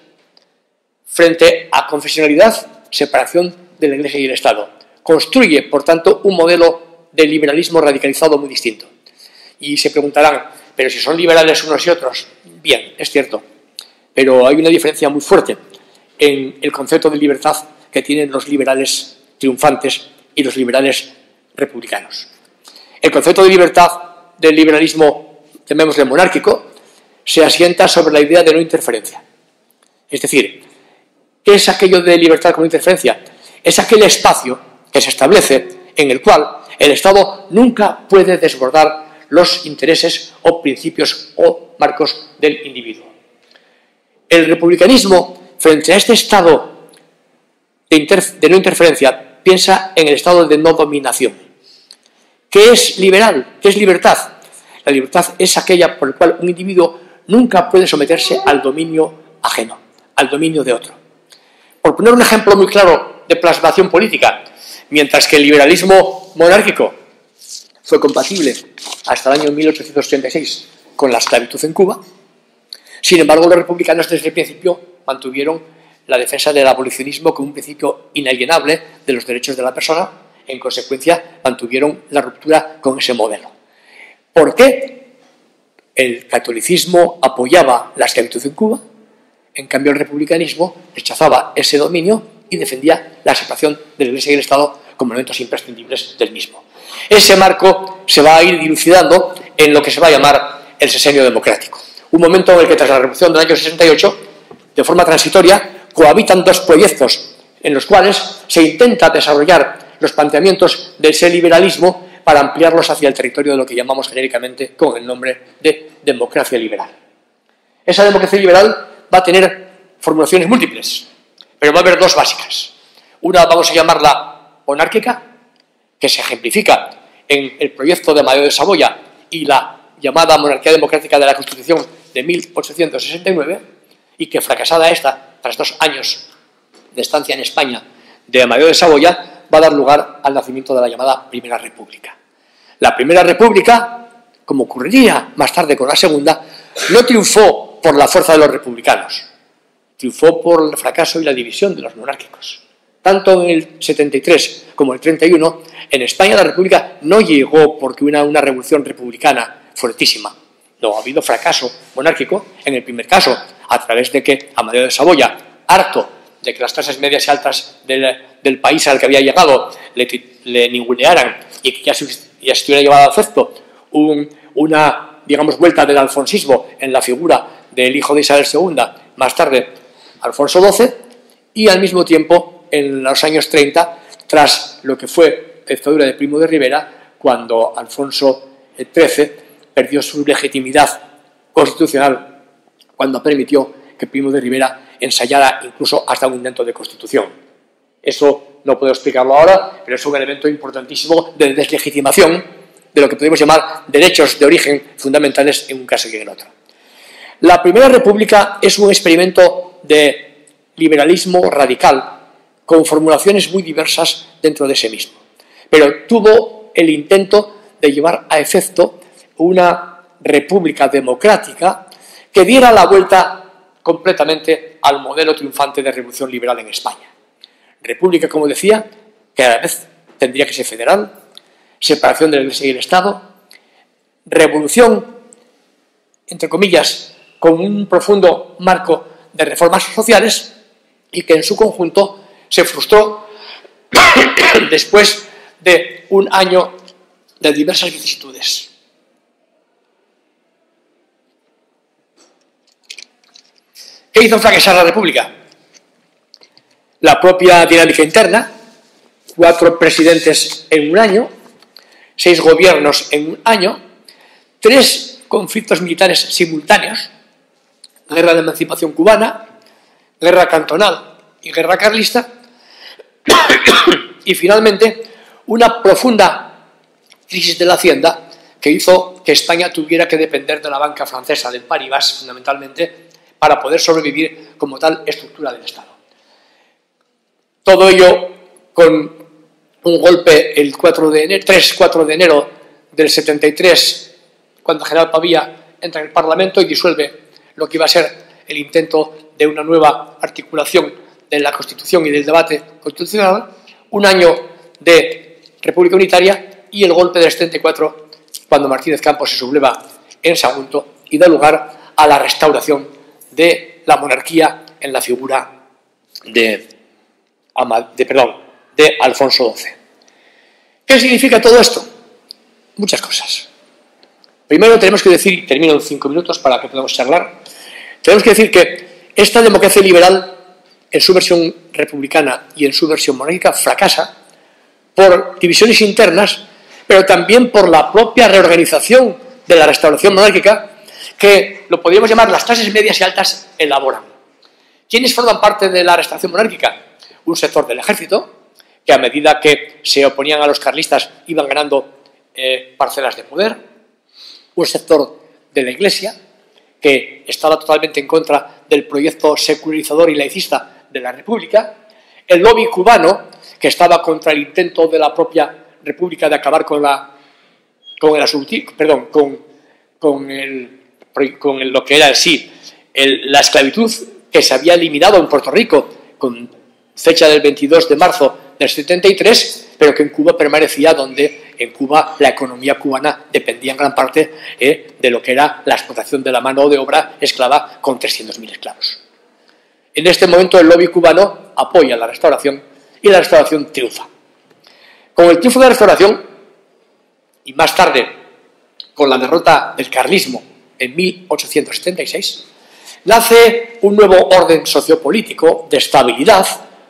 Frente a confesionalidad, separación de la Iglesia y el Estado. Construye, por tanto, un modelo de liberalismo radicalizado muy distinto. Y se preguntarán, pero si son liberales unos y otros, bien, es cierto, pero hay una diferencia muy fuerte en el concepto de libertad que tienen los liberales triunfantes y los liberales republicanos. El concepto de libertad del liberalismo, llamémosle monárquico, se asienta sobre la idea de no interferencia. Es decir, ¿qué es aquello de libertad con interferencia? Es aquel espacio que se establece en el cual el Estado nunca puede desbordar los intereses o principios o marcos del individuo. El republicanismo, frente a este estado de no interferencia, piensa en el estado de no dominación. ¿Qué es liberal? ¿Qué es libertad? La libertad es aquella por la cual un individuo nunca puede someterse al dominio ajeno, al dominio de otro. Por poner un ejemplo muy claro de plasmación política, mientras que el liberalismo monárquico fue compatible hasta el año 1886 con la esclavitud en Cuba. Sin embargo, los republicanos desde el principio mantuvieron la defensa del abolicionismo como un principio inalienable de los derechos de la persona. En consecuencia, mantuvieron la ruptura con ese modelo. ¿Por qué? El catolicismo apoyaba la esclavitud en Cuba, en cambio el republicanismo rechazaba ese dominio y defendía la separación de la Iglesia y el Estado como elementos imprescindibles del mismo. Ese marco se va a ir dilucidando en lo que se va a llamar el sexenio democrático. Un momento en el que tras la Revolución del año 68, de forma transitoria, cohabitan dos proyectos en los cuales se intenta desarrollar los planteamientos de ese liberalismo para ampliarlos hacia el territorio de lo que llamamos genéricamente con el nombre de democracia liberal. Esa democracia liberal va a tener formulaciones múltiples, pero va a haber dos básicas. Una vamos a llamarla monárquica, que se ejemplifica en el proyecto de Amadeo de Saboya y la llamada monarquía democrática de la Constitución de 1869, y que fracasada esta, tras 2 años de estancia en España de Amadeo de Saboya, va a dar lugar al nacimiento de la llamada Primera República. La Primera República, como ocurriría más tarde con la Segunda, no triunfó por la fuerza de los republicanos, triunfó por el fracaso y la división de los monárquicos. Tanto en el 73 como el 31, en España la República no llegó porque hubiera una revolución republicana fuertísima. No, ha habido fracaso monárquico en el primer caso, a través de que Amadeo de Saboya, harto de que las clases medias y altas del país al que había llegado le ningunearan y que ya se hubiera llevado a efecto una, digamos, vuelta del alfonsismo en la figura del hijo de Isabel II, más tarde Alfonso XII, y al mismo tiempo en los años 30, tras lo que fue la dictadura de Primo de Rivera, cuando Alfonso XIII perdió su legitimidad constitucional cuando permitió que Primo de Rivera ensayara incluso hasta un intento de constitución. Eso no puedo explicarlo ahora, pero es un elemento importantísimo de deslegitimación de lo que podemos llamar derechos de origen fundamentales en un caso y en el otro. La Primera República es un experimento de liberalismo radical con formulaciones muy diversas dentro de ese mismo, pero tuvo el intento de llevar a efecto una república democrática que diera la vuelta completamente al modelo triunfante de revolución liberal en España. República, como decía, que a la vez tendría que ser federal, separación de la Iglesia y el Estado, revolución, entre comillas, con un profundo marco de reformas sociales y que en su conjunto se frustró después de un año de diversas vicisitudes. ¿Qué hizo fracasar la República? La propia dinámica interna, 4 presidentes en un año, 6 gobiernos en un año, 3 conflictos militares simultáneos, guerra de emancipación cubana, guerra cantonal y guerra carlista, y finalmente una profunda crisis de la hacienda que hizo que España tuviera que depender de la banca francesa, del Paribas, fundamentalmente, para poder sobrevivir como tal estructura del Estado. Todo ello con un golpe el 3-4 de enero del 73, cuando el general Pavía entra en el Parlamento y disuelve lo que iba a ser el intento de una nueva articulación de la Constitución y del debate constitucional, un año de República Unitaria y el golpe del 74, cuando Martínez Campos se subleva en Sagunto y da lugar a la restauración de la monarquía en la figura de Alfonso XII. ¿Qué significa todo esto? Muchas cosas. Primero tenemos que decir, y termino en 5 minutos para que podamos charlar, tenemos que decir que esta democracia liberal, en su versión republicana y en su versión monárquica, fracasa por divisiones internas, pero también por la propia reorganización de la restauración monárquica, que lo podríamos llamar las clases medias y altas elaboran. ¿Quiénes forman parte de la restauración monárquica? Un sector del ejército, que a medida que se oponían a los carlistas iban ganando parcelas de poder, un sector de la Iglesia, que estaba totalmente en contra del proyecto secularizador y laicista de la República, el lobby cubano, que estaba contra el intento de la propia República de acabar con lo que era en sí la esclavitud, que se había eliminado en Puerto Rico con fecha del 22 de marzo del 73, pero que en Cuba permanecía, donde en Cuba la economía cubana dependía en gran parte de lo que era la explotación de la mano de obra esclava con 300.000 esclavos. En este momento el lobby cubano apoya la restauración y la restauración triunfa. Con el triunfo de la restauración y más tarde con la derrota del carlismo en 1876, nace un nuevo orden sociopolítico de estabilidad,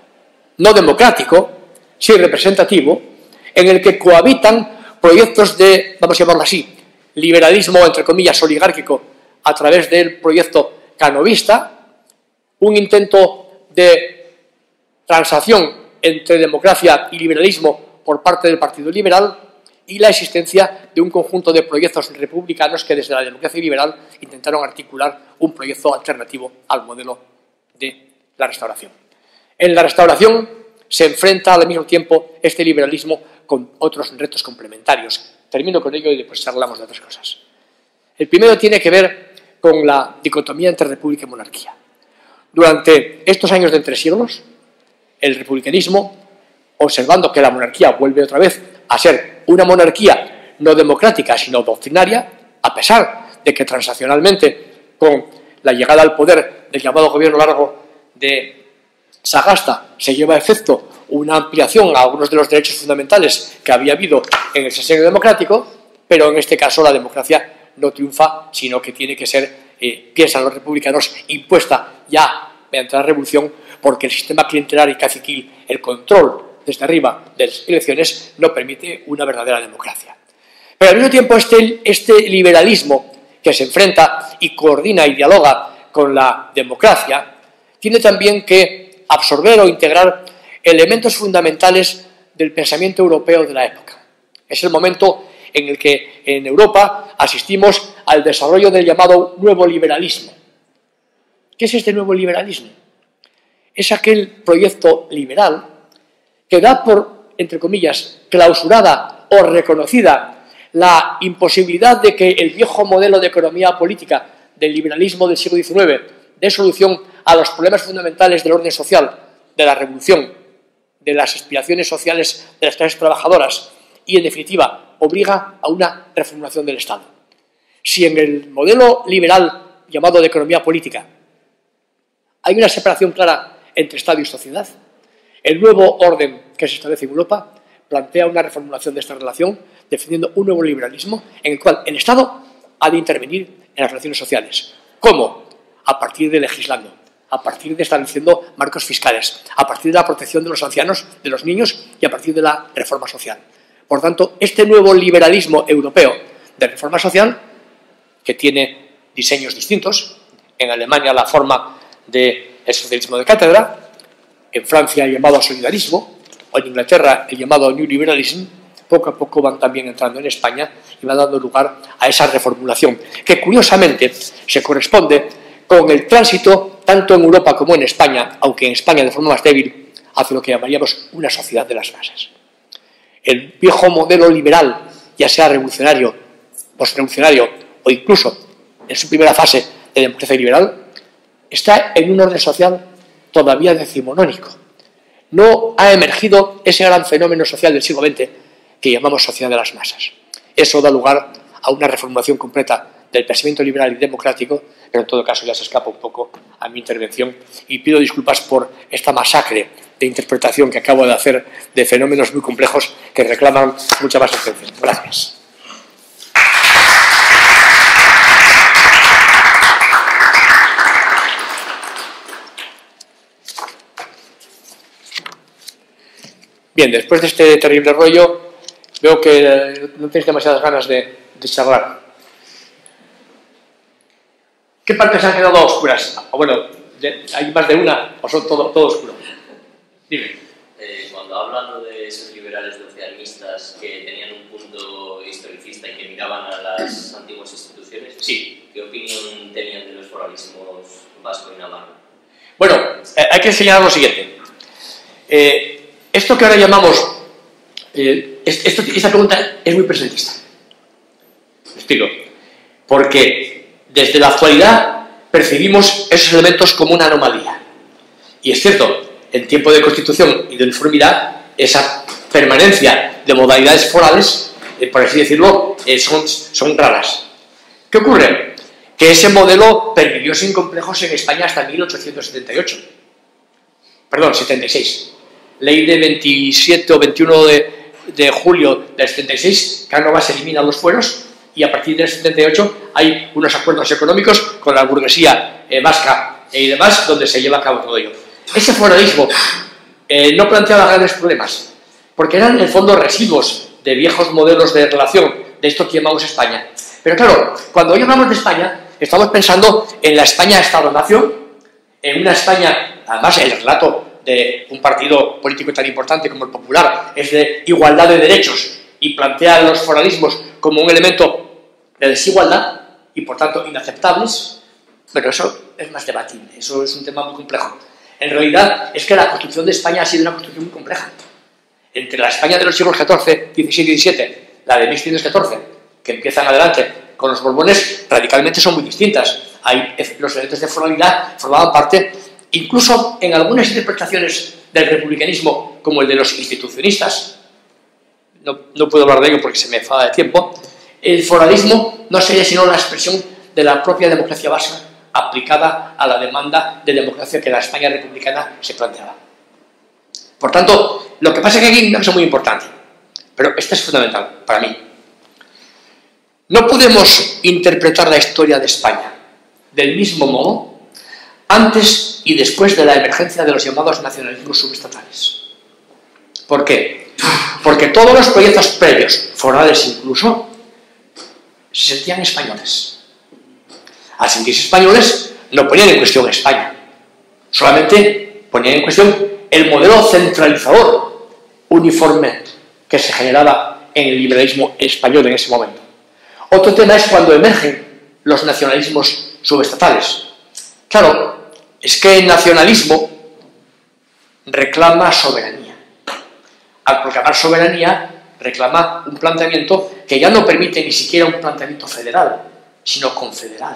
no democrático, sí representativo, en el que cohabitan proyectos de, vamos a llamarlo así, liberalismo, entre comillas, oligárquico, a través del proyecto canovista, un intento de transacción entre democracia y liberalismo por parte del Partido Liberal y la existencia de un conjunto de proyectos republicanos que desde la democracia liberal intentaron articular un proyecto alternativo al modelo de la restauración. En la restauración se enfrenta al mismo tiempo este liberalismo con otros retos complementarios. Termino con ello y después hablamos de otras cosas. El primero tiene que ver con la dicotomía entre república y monarquía. Durante estos años de entresiglos, el republicanismo, observando que la monarquía vuelve otra vez a ser una monarquía no democrática, sino doctrinaria, a pesar de que transaccionalmente, con la llegada al poder del llamado gobierno largo de Sagasta, se lleva a efecto una ampliación a algunos de los derechos fundamentales que había habido en el sexenio democrático, pero en este caso la democracia no triunfa, sino que tiene que ser, piensan los republicanos, impuesta ya mediante la revolución, porque el sistema clientelar y caciquil, el control desde arriba de las elecciones, no permite una verdadera democracia. Pero al mismo tiempo este liberalismo que se enfrenta y coordina y dialoga con la democracia tiene también que absorber o integrar elementos fundamentales del pensamiento europeo de la época. Es el momento en el que en Europa asistimos al desarrollo del llamado nuevo liberalismo. ¿Qué es este nuevo liberalismo? Es aquel proyecto liberal que da por, entre comillas, clausurada o reconocida la imposibilidad de que el viejo modelo de economía política del liberalismo del siglo XIX dé solución a los problemas fundamentales del orden social, de la revolución, de las aspiraciones sociales de las clases trabajadoras y, en definitiva, obliga a una reformulación del Estado. Si en el modelo liberal llamado de economía política hay una separación clara entre Estado y sociedad, el nuevo orden que se establece en Europa plantea una reformulación de esta relación, defendiendo un nuevo liberalismo en el cual el Estado ha de intervenir en las relaciones sociales. ¿Cómo? A partir de legislando, a partir de estableciendo marcos fiscales, a partir de la protección de los ancianos, de los niños y a partir de la reforma social. Por tanto, este nuevo liberalismo europeo de reforma social, que tiene diseños distintos, en Alemania la forma del socialismo de cátedra, en Francia el llamado solidarismo, o en Inglaterra el llamado New Liberalism, poco a poco van también entrando en España y van dando lugar a esa reformulación, que curiosamente se corresponde con el tránsito, tanto en Europa como en España, aunque en España de forma más débil, hacia lo que llamaríamos una sociedad de las masas. El viejo modelo liberal, ya sea revolucionario, postrevolucionario o incluso en su primera fase de democracia liberal, está en un orden social todavía decimonónico. No ha emergido ese gran fenómeno social del siglo XX que llamamos sociedad de las masas. Eso da lugar a una reformulación completa del pensamiento liberal y democrático, pero en todo caso ya se escapa un poco a mi intervención y pido disculpas por esta masacre de interpretación que acabo de hacer de fenómenos muy complejos que reclaman mucha más atención. Gracias. Bien, después de este terrible rollo, veo que no tenéis demasiadas ganas de charlar. ¿Qué partes han quedado oscuras? O bueno, ¿hay más de una o son todo oscuro? Dime. Cuando hablan de esos liberales doceanistas que tenían un punto historicista y que miraban a las antiguas instituciones, sí. ¿Qué opinión tenían de los foralismos vasco y navarro? Bueno, hay que enseñar lo siguiente. Esto que ahora llamamos, esta pregunta es muy presentista. Me explico. Porque desde la actualidad percibimos esos elementos como una anomalía. Y es cierto, en tiempo de constitución y de uniformidad, esa permanencia de modalidades forales, por así decirlo, son raras. ¿Qué ocurre? Que ese modelo pervivió sin complejos en España hasta 1878. Perdón, 76. Ley de 27 o 21 de julio del 76, Cánovas elimina los fueros y a partir del 78 hay unos acuerdos económicos con la burguesía vasca y demás donde se lleva a cabo todo ello. Ese foralismo no planteaba grandes problemas porque eran en el fondo residuos de viejos modelos de relación de esto que llamamos España. Pero claro, cuando hoy hablamos de España estamos pensando en la España Estado-Nación, en una España, además el relato de un partido político tan importante como el Popular es de igualdad de derechos y plantea los foralismos como un elemento de desigualdad y por tanto inaceptables, pero eso es más debatible, eso es un tema muy complejo. En realidad es que la construcción de España ha sido una construcción muy compleja. Entre la España de los siglos XIV, XVII y XVII, la de 1514, que empiezan adelante con los Borbones, radicalmente son muy distintas. Los elementos de foralidad formaban parte, incluso en algunas interpretaciones del republicanismo, como el de los institucionistas, no puedo hablar de ello porque se me enfada de tiempo, el foralismo no sería sino la expresión de la propia democracia vasca aplicada a la demanda de democracia que la España republicana se planteaba. Por tanto, lo que pasa es que aquí hay una cosa muy importante, pero esta es fundamental para mí. No podemos interpretar la historia de España del mismo modo antes y después de la emergencia de los llamados nacionalismos subestatales. ¿Por qué? Porque todos los proyectos previos, forales incluso, se sentían españoles. Al sentirse españoles, no ponían en cuestión España, solamente ponían en cuestión el modelo centralizador uniforme que se generaba en el liberalismo español en ese momento. Otro tema es cuando emergen los nacionalismos subestatales. Claro, es que el nacionalismo reclama soberanía. Al proclamar soberanía, reclama un planteamiento que ya no permite ni siquiera un planteamiento federal, sino confederal.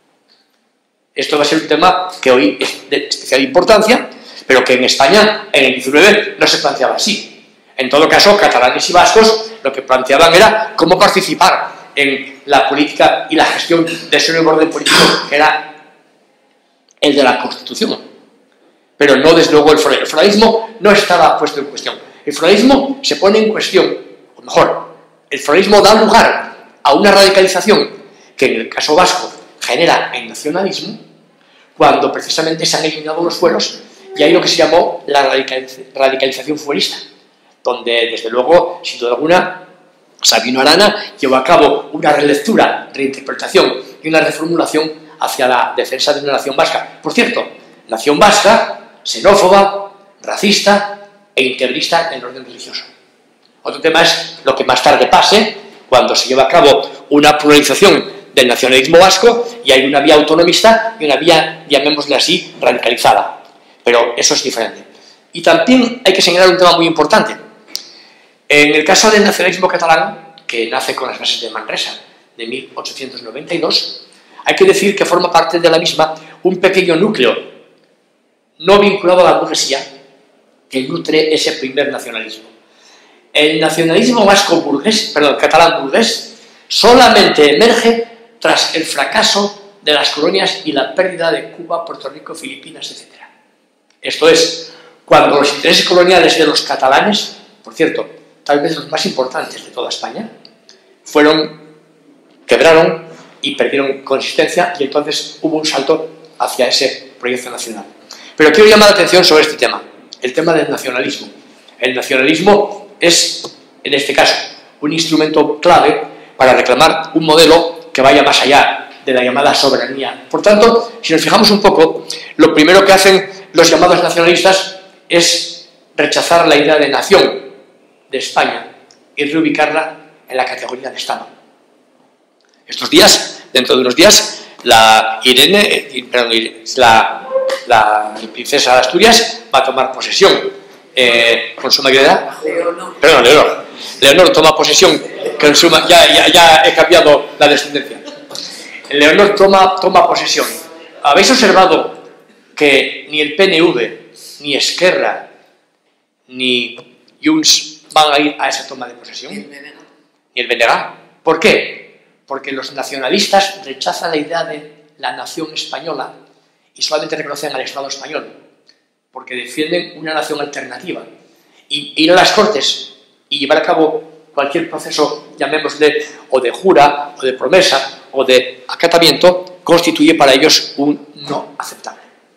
Esto va a ser un tema que hoy es de especial importancia, pero que en España, en el 19, no se planteaba así. En todo caso, catalanes y vascos lo que planteaban era cómo participar en la política y la gestión de ese nuevo orden político que era el de la Constitución. Pero no, desde luego, el foralismo no estaba puesto en cuestión. El foralismo se pone en cuestión, o mejor, el foralismo da lugar a una radicalización que en el caso vasco genera el nacionalismo cuando precisamente se han eliminado los fueros y hay lo que se llamó la radicalización fuerista, donde, desde luego, sin duda alguna, Sabino Arana llevó a cabo una relectura, reinterpretación y una reformulación hacia la defensa de una nación vasca. Por cierto, nación vasca, xenófoba, racista e integrista en el orden religioso. Otro tema es lo que más tarde pase cuando se lleva a cabo una pluralización del nacionalismo vasco y hay una vía autonomista y una vía, llamémosle así, radicalizada. Pero eso es diferente. Y también hay que señalar un tema muy importante. En el caso del nacionalismo catalán, que nace con las bases de Manresa de 1892, hay que decir que forma parte de la misma un pequeño núcleo no vinculado a la burguesía que nutre ese primer nacionalismo. El nacionalismo vasco burgués, catalán burgués, solamente emerge tras el fracaso de las colonias y la pérdida de Cuba, Puerto Rico, Filipinas, etc. Esto es, cuando los intereses coloniales de los catalanes, por cierto, tal vez los más importantes de toda España, quebraron y perdieron consistencia y entonces hubo un salto hacia ese proyecto nacional. Pero quiero llamar la atención sobre este tema, el tema del nacionalismo. El nacionalismo es, en este caso, un instrumento clave para reclamar un modelo que vaya más allá de la llamada soberanía. Por tanto, si nos fijamos un poco, lo primero que hacen los llamados nacionalistas es rechazar la idea de nación de España y reubicarla en la categoría de Estado. Estos días, dentro de unos días, la princesa de Asturias va a tomar posesión con su mayoría. Leonor. Perdón, Leonor. Leonor toma posesión, ya he cambiado la descendencia. Leonor toma posesión. ¿Habéis observado que ni el PNV, ni Esquerra, ni Junts van a ir a esa toma de posesión? Ni el BNG. ¿Por qué? Porque los nacionalistas rechazan la idea de la nación española y solamente reconocen al Estado español, porque defienden una nación alternativa. Y ir a las Cortes y llevar a cabo cualquier proceso, llamémosle, o de jura, o de promesa, o de acatamiento, constituye para ellos un no aceptable.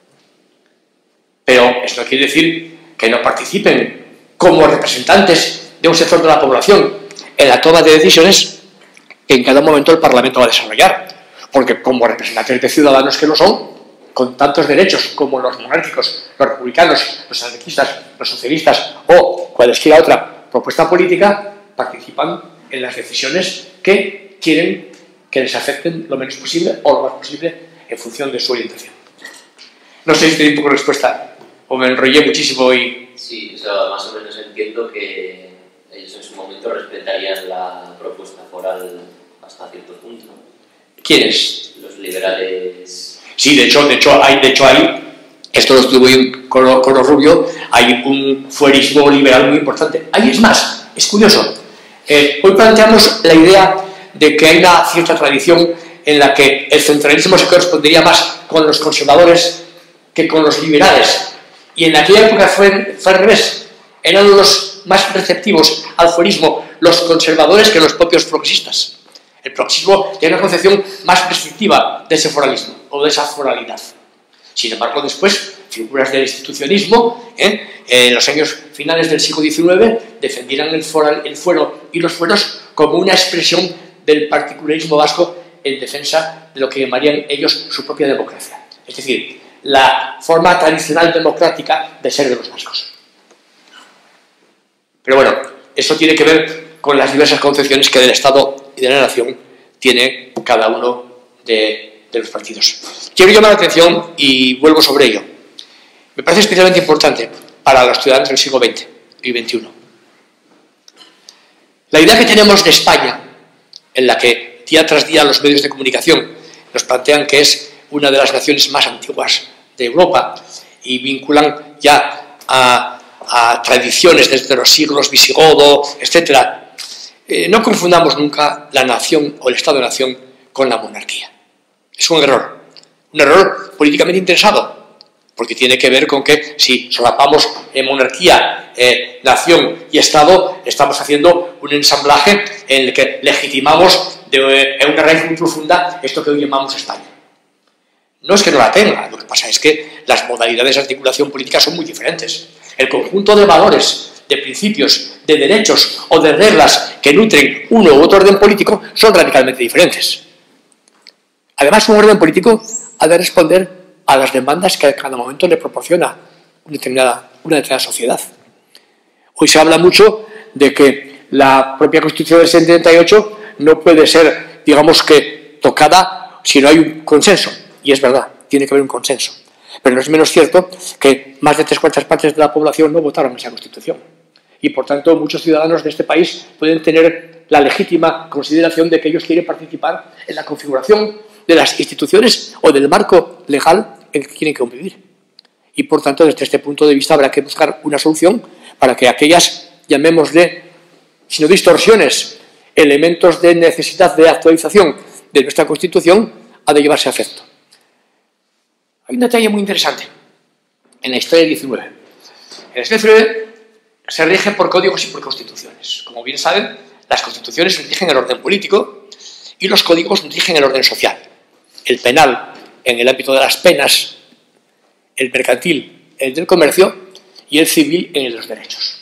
Pero eso no quiere decir que no participen como representantes de un sector de la población en la toma de decisiones que en cada momento el Parlamento va a desarrollar. Porque como representantes de ciudadanos que lo son, con tantos derechos como los monárquicos, los republicanos, los anarquistas, los socialistas o cualesquiera otra propuesta política, participan en las decisiones que quieren que les afecten lo menos posible o lo más posible en función de su orientación. No sé si te di un poco respuesta o me enrollé muchísimo y... Sí, o sea, más o menos entiendo que ellos en su momento respetarían la propuesta foral hasta cierto punto, ¿no? ¿Quiénes? Los liberales. Sí, de hecho hay, esto lo estuve con los Rubio, hay un fuerismo liberal muy importante. Ahí es más, es curioso. Hoy planteamos la idea de que hay una cierta tradición en la que el centralismo se correspondería más con los conservadores que con los liberales. Y en aquella época fue al revés. Eran los más receptivos al fuerismo los conservadores que los propios progresistas. El progresismo tiene una concepción más restrictiva de ese foralismo o de esa foralidad. Sin embargo, después, figuras del institucionismo, en los años finales del siglo XIX, defendieron el fuero y los fueros como una expresión del particularismo vasco en defensa de lo que llamarían ellos su propia democracia. Es decir, la forma tradicional democrática de ser de los vascos. Pero bueno, eso tiene que ver con las diversas concepciones que del Estado y de la nación tiene cada uno de los partidos. Quiero llamar la atención y vuelvo sobre ello. Me parece especialmente importante para los ciudadanos del siglo XX y XXI. La idea que tenemos de España, en la que día tras día los medios de comunicación nos plantean que es una de las naciones más antiguas de Europa y vinculan ya a tradiciones desde los siglos visigodo, etc. No confundamos nunca la nación o el Estado-nación con la monarquía. Es un error políticamente interesado, porque tiene que ver con que si solapamos monarquía, nación y Estado, estamos haciendo un ensamblaje en el que legitimamos en una raíz muy profunda esto que hoy llamamos España. No es que no la tenga, lo que pasa es que las modalidades de articulación política son muy diferentes. El conjunto de valores, de principios, de derechos o de reglas que nutren uno u otro orden político son radicalmente diferentes. Además, un orden político ha de responder a las demandas que a cada momento le proporciona una determinada sociedad. Hoy se habla mucho de que la propia Constitución del 78 no puede ser, digamos que, tocada si no hay un consenso. Y es verdad, tiene que haber un consenso. Pero no es menos cierto que más de 3/4 partes de la población no votaron esa Constitución. Y, por tanto, muchos ciudadanos de este país pueden tener la legítima consideración de que ellos quieren participar en la configuración de las instituciones o del marco legal en el que quieren convivir. Y, por tanto, desde este punto de vista habrá que buscar una solución para que aquellas, llamémosle, si no distorsiones, elementos de necesidad de actualización de nuestra Constitución, ha de llevarse a efecto. Hay un detalle muy interesante en la historia del XIX. En el XIX se rige por códigos y por constituciones. Como bien saben, las constituciones rigen el orden político y los códigos rigen el orden social. El penal en el ámbito de las penas, el mercantil en el del comercio y el civil en el de los derechos.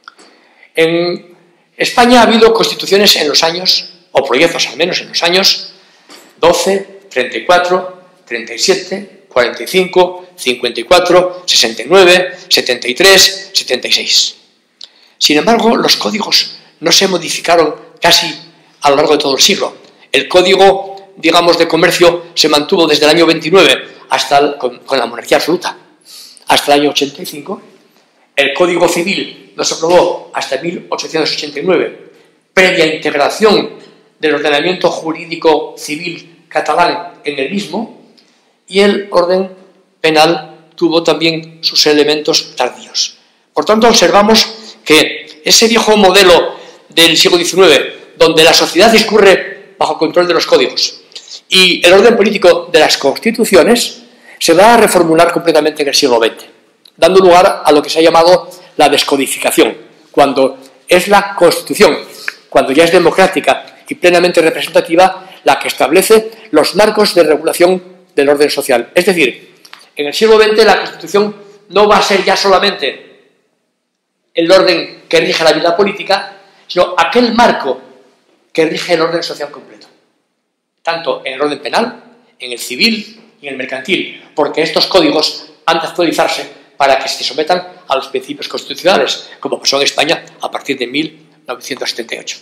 En España ha habido constituciones en los años, o proyectos al menos en los años 12, 34, 37, 45, 54, 69, 73, 76. Sin embargo, los códigos no se modificaron casi a lo largo de todo el siglo. El código, digamos, de comercio se mantuvo desde el año 29 hasta con la monarquía absoluta, hasta el año 85, el Código Civil no se aprobó hasta 1889, previa integración del ordenamiento jurídico civil catalán en el mismo, y el orden penal tuvo también sus elementos tardíos. Por tanto, observamos que ese viejo modelo del siglo XIX, donde la sociedad discurre bajo control de los códigos y el orden político de las constituciones, se va a reformular completamente en el siglo XX, dando lugar a lo que se ha llamado la descodificación, cuando es la Constitución, cuando ya es democrática y plenamente representativa, la que establece los marcos de regulación del orden social. Es decir, en el siglo XX la Constitución no va a ser ya solamente el orden que rige la vida política, sino aquel marco que rige el orden social completo, tanto en el orden penal, en el civil y en el mercantil, porque estos códigos han de actualizarse para que se sometan a los principios constitucionales, como pasó en España a partir de 1978.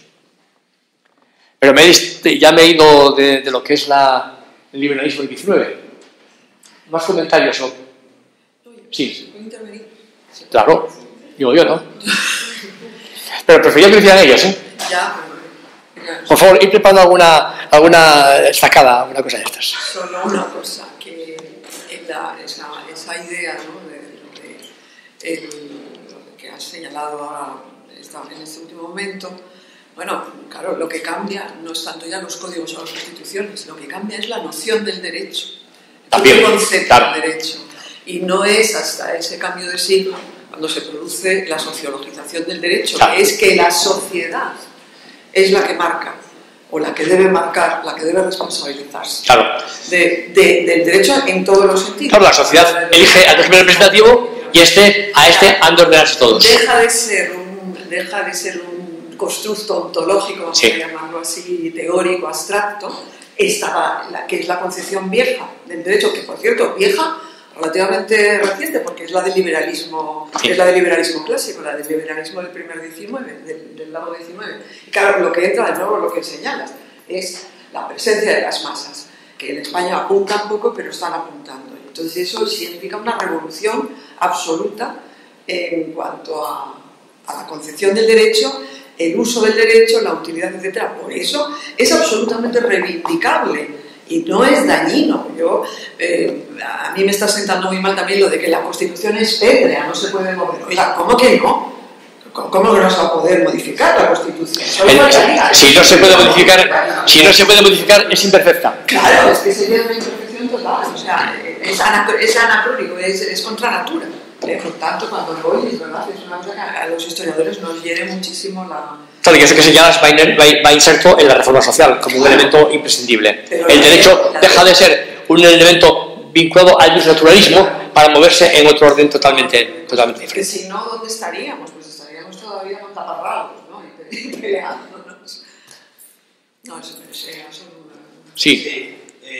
Pero ya me he ido de lo que es el liberalismo del XIX. ¿Más comentarios? Sí. Claro, digo yo, ¿no? Pero prefería que lo hicieran ellos, ¿eh? Por favor, ir preparando alguna destacada, una cosa de estas. Solo una cosa, que esa idea, ¿no?, de lo que has señalado ahora en este último momento, bueno, claro, lo que cambia no es tanto ya los códigos o las constituciones, lo que cambia es la noción del derecho, el concepto del derecho. Y no es hasta ese cambio de siglo cuando se produce la sociologización del derecho, que es que la sociedad es la que marca, o la que debe marcar, la que debe responsabilizarse del derecho en todos los sentidos. Claro, la sociedad elige al régimen representativo y a este han de ordenarse todos. Deja de ser un constructo ontológico, vamos a llamarlo así, teórico, abstracto, que es la concepción vieja del derecho, que por cierto, vieja, relativamente reciente, porque es la del liberalismo, es la del liberalismo clásico, la del liberalismo del primer 19, del lado 19. Y claro, lo que entra de nuevo, lo que señalas, es la presencia de las masas, que en España apuntan poco, pero están apuntando. Entonces eso significa una revolución absoluta en cuanto a la concepción del derecho, el uso del derecho, la utilidad, etc. Por eso es absolutamente reivindicable y no es dañino. A mí me está sentando muy mal también lo de que la Constitución es pétrea, no se puede mover. Oiga, ¿cómo que no? ¿Cómo que no se va a poder modificar la Constitución? Si no se puede modificar, es imperfecta. Claro, es que sería una imperfección total. O sea, es anacrónico, es contra natura. Por tanto, cuando lo oyes, ¿verdad?, es una cosa que a los historiadores nos hiere muchísimo la... Claro, y eso que señalas va inserto en la reforma social como un elemento imprescindible. El derecho deja de ser un elemento vinculado al naturalismo para moverse en otro orden totalmente diferente. Que si no, ¿dónde estaríamos? Pues estaríamos todavía con taparrabos, ¿no? Y peleándonos. No, eso Sí.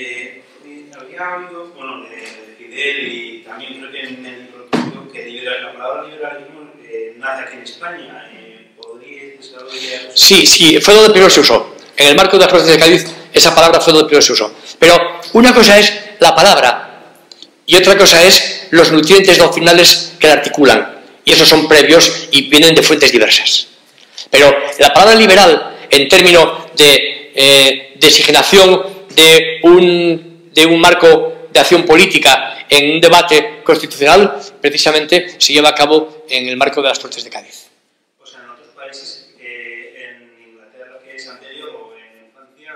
Había oído, bueno, de Fidel, y también creo que en el libro que la palabra liberalismo nace aquí en España. ¿Podríais desarrollar? Sí, fue donde primero se usó. En el marco de las Cortes de Cádiz, esa palabra fue donde primero se usó. Pero una cosa es la palabra y otra cosa es los nutrientes doctrinales que la articulan. Y esos son previos y vienen de fuentes diversas. Pero la palabra liberal, en términos de designación de un marco de acción política en un debate constitucional, precisamente se lleva a cabo en el marco de las Cortes de Cádiz. O sea, en otros países, en Inglaterra, que es anterior, o en Francia,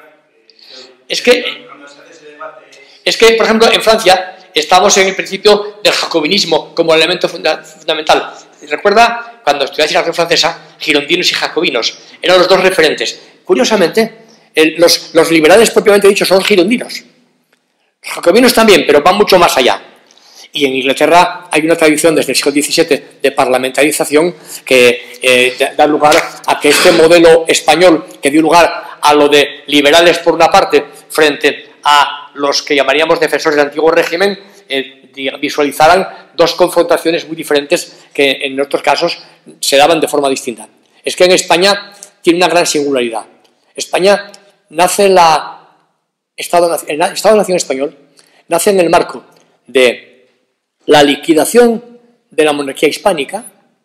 cuando se hace ese debate... Es que, por ejemplo, en Francia estamos en el principio del jacobinismo como elemento fundamental. Recuerda, cuando estudiáis la Revolución Francesa, girondinos y jacobinos eran los dos referentes. Curiosamente, los liberales propiamente dichos son girondinos. Los jacobinos también, pero van mucho más allá. Y en Inglaterra hay una tradición desde el siglo XVII de parlamentarización que da lugar a que este modelo español, que dio lugar a lo de liberales por una parte frente a los que llamaríamos defensores del antiguo régimen, visualizaran dos confrontaciones muy diferentes que en otros casos se daban de forma distinta. Es que en España tiene una gran singularidad. España nace el Estado-Nación español nace en el marco de la liquidación de la monarquía hispánica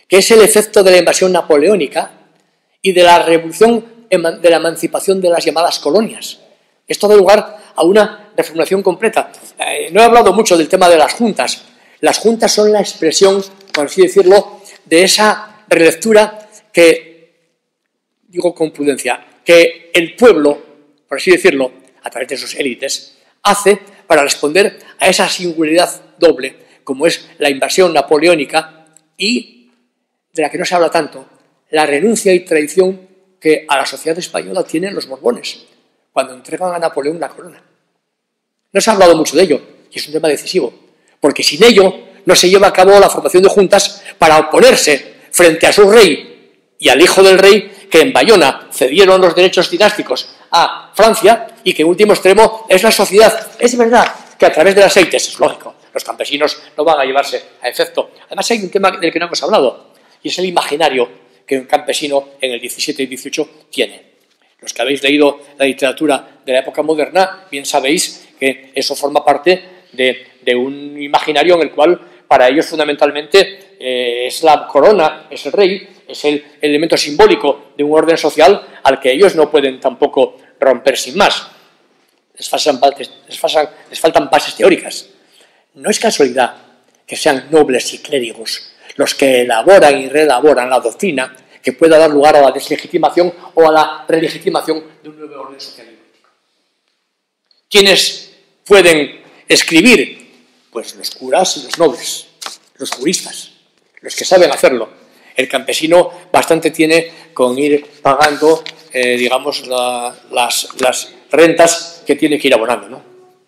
que es el efecto de la invasión napoleónica y de la revolución de la emancipación de las llamadas colonias. Esto da lugar a una reformulación completa. No he hablado mucho del tema de las juntas. Las juntas son la expresión, por así decirlo, de esa relectura que, digo con prudencia, que el pueblo, por así decirlo, a través de sus élites, hace para responder a esa singularidad doble, como es la invasión napoleónica y, de la que no se habla tanto, la renuncia y traición que a la sociedad española tienen los Borbones, cuando entregan a Napoleón la corona. No se ha hablado mucho de ello, y es un tema decisivo, porque sin ello no se lleva a cabo la formación de juntas para oponerse frente a su rey y al hijo del rey, que en Bayona cedieron los derechos dinásticos a Francia y que en último extremo es la sociedad. Es verdad que a través del aceite, es lógico, los campesinos no van a llevarse a efecto. Además hay un tema del que no hemos hablado, y es el imaginario que un campesino en el 17 y 18 tiene. Los que habéis leído la literatura de la época moderna, bien sabéis que eso forma parte de un imaginario en el cual para ellos fundamentalmente es la corona, es el rey, es el elemento simbólico de un orden social al que ellos no pueden tampoco romper sin más. Les faltan bases teóricas. No es casualidad que sean nobles y clérigos los que elaboran y reelaboran la doctrina que pueda dar lugar a la deslegitimación o a la relegitimación de un nuevo orden social y político. ¿Quiénes pueden escribir? Pues los curas y los nobles, los juristas, los que saben hacerlo. El campesino bastante tiene con ir pagando, digamos, las rentas que tiene que ir abonando, ¿no?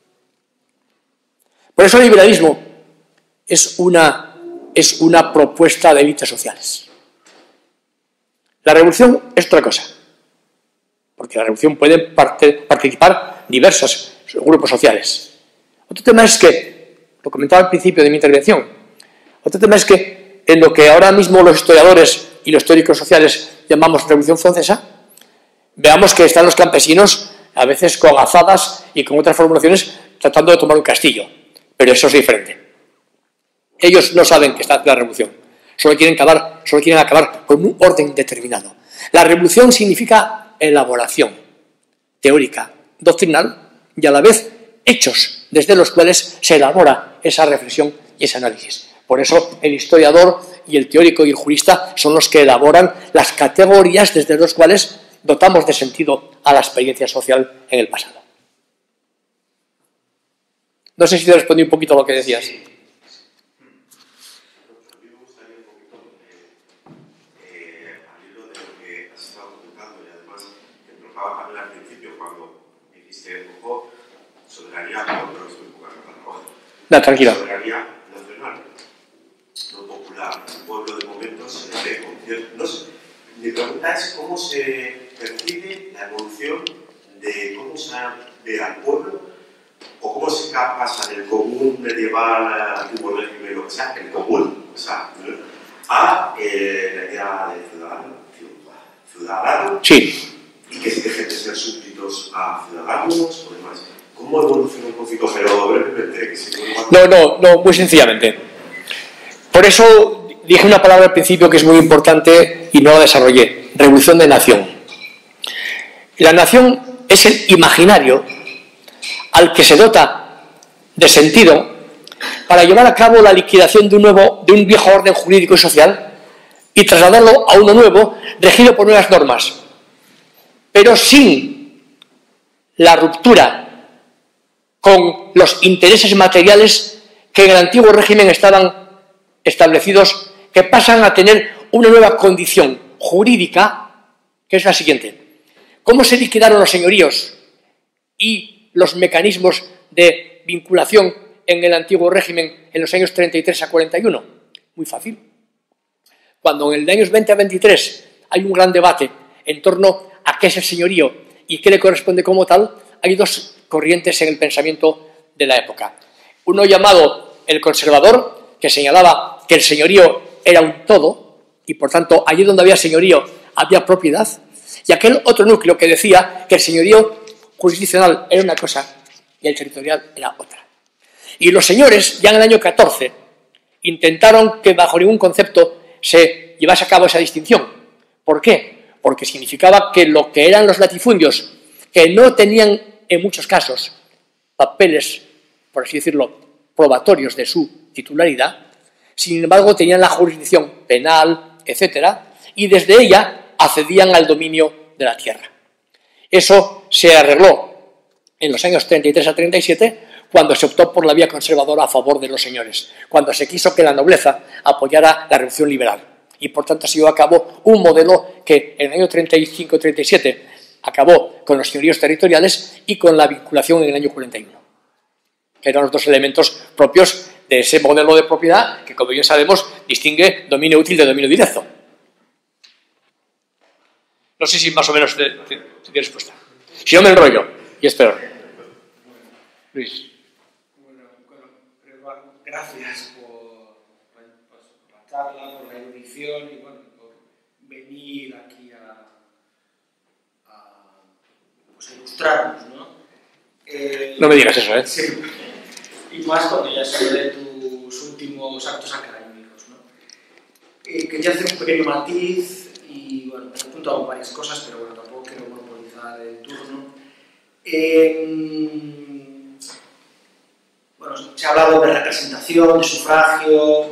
Por eso el liberalismo es una propuesta de élites sociales. La revolución es otra cosa, porque en la revolución pueden participar diversos grupos sociales. Otro tema es que, lo comentaba al principio de mi intervención, otro tema es que en lo que ahora mismo los historiadores y los teóricos sociales llamamos Revolución Francesa, veamos que están los campesinos a veces con azadas y con otras formulaciones tratando de tomar un castillo, pero eso es diferente. Ellos no saben que está la revolución, solo quieren acabar con un orden determinado. La revolución significa elaboración teórica, doctrinal y a la vez hechos desde los cuales se elabora esa reflexión y ese análisis. Por eso el historiador y el teórico y el jurista son los que elaboran las categorías desde las cuales dotamos de sentido a la experiencia social en el pasado. No sé si te respondí un poquito a lo que decías. No, tranquilo. Soberanía nacional, no popular. Un pueblo de momentos se ve concierto. No sé. Mi pregunta es cómo se percibe la evolución de cómo se ve al pueblo o cómo se pasa del común medieval, antiguo régimen, lo que sea, el común, o sea, a la idea de ciudadano. Sí. Y que se dejen de ser súbditos a ciudadanos o demás. ¿Cómo evoluciona un poquito? Pero brevemente. Que si No, muy sencillamente. Por eso dije una palabra al principio que es muy importante y no la desarrollé. Revolución de nación. La nación es el imaginario al que se dota de sentido para llevar a cabo la liquidación de un viejo orden jurídico y social y trasladarlo a uno nuevo, regido por nuevas normas, pero sin la ruptura con los intereses materiales que en el antiguo régimen estaban establecidos, que pasan a tener una nueva condición jurídica, que es la siguiente. ¿Cómo se liquidaron los señoríos y los mecanismos de vinculación en el antiguo régimen en los años 33 a 41? Muy fácil. Cuando en el años 20 a 23 hay un gran debate en torno a qué es el señorío y qué le corresponde como tal, hay dos corrientes en el pensamiento de la época. Uno llamado el conservador, que señalaba que el señorío era un todo y por tanto allí donde había señorío había propiedad, y aquel otro núcleo que decía que el señorío jurisdiccional era una cosa y el territorial era otra. Y los señores ya en el año 14 intentaron que bajo ningún concepto se que llevase a cabo esa distinción. ¿Por qué? Porque significaba que lo que eran los latifundios, que no tenían en muchos casos papeles, por así decirlo, probatorios de su titularidad, sin embargo tenían la jurisdicción penal, etcétera, y desde ella accedían al dominio de la tierra. Eso se arregló en los años 33 a 37, cuando se optó por la vía conservadora a favor de los señores, cuando se quiso que la nobleza apoyara la revolución liberal. Y por tanto se llevó a cabo un modelo que en el año 35-37 acabó con los señoríos territoriales y con la vinculación en el año 41, que eran los dos elementos propios de ese modelo de propiedad que, como bien sabemos, distingue dominio útil de dominio directo. No sé si más o menos te respuesta. Si no me enrollo, y es peor. Luis. Bueno, gracias por la charla, por la erudición y bueno, por venir aquí a ilustrarnos, ¿no? No me digas eso, ¿eh? Sí. Y más cuando ya se de tus últimos actos académicos, ¿no? Quería hacer un pequeño matiz y, bueno, me he apuntado varias cosas, pero bueno, tampoco quiero monopolizar el turno. Bueno, se ha hablado de representación, de sufragio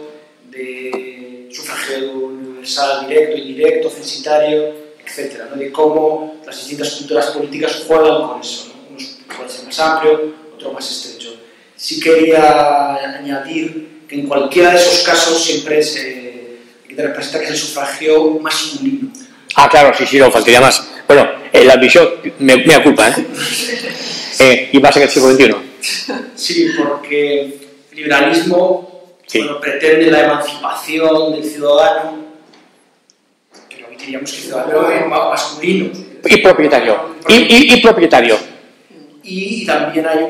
universal directo, indirecto, censitario, etcétera, ¿no? De cómo las distintas culturas políticas juegan con eso, ¿no? Unos puede ser más amplio, otro más estrecho. Sí quería añadir que en cualquiera de esos casos siempre se representa que es el sufragio masculino. Ah, claro, sí, no, faltaría más. Bueno, la visión, me da culpa, ¿eh? Y más en el siglo XXI. Sí, porque el liberalismo bueno, pretende la emancipación del ciudadano, pero hoy diríamos que el ciudadano es masculino. Y propietario. Y propietario. Y también hay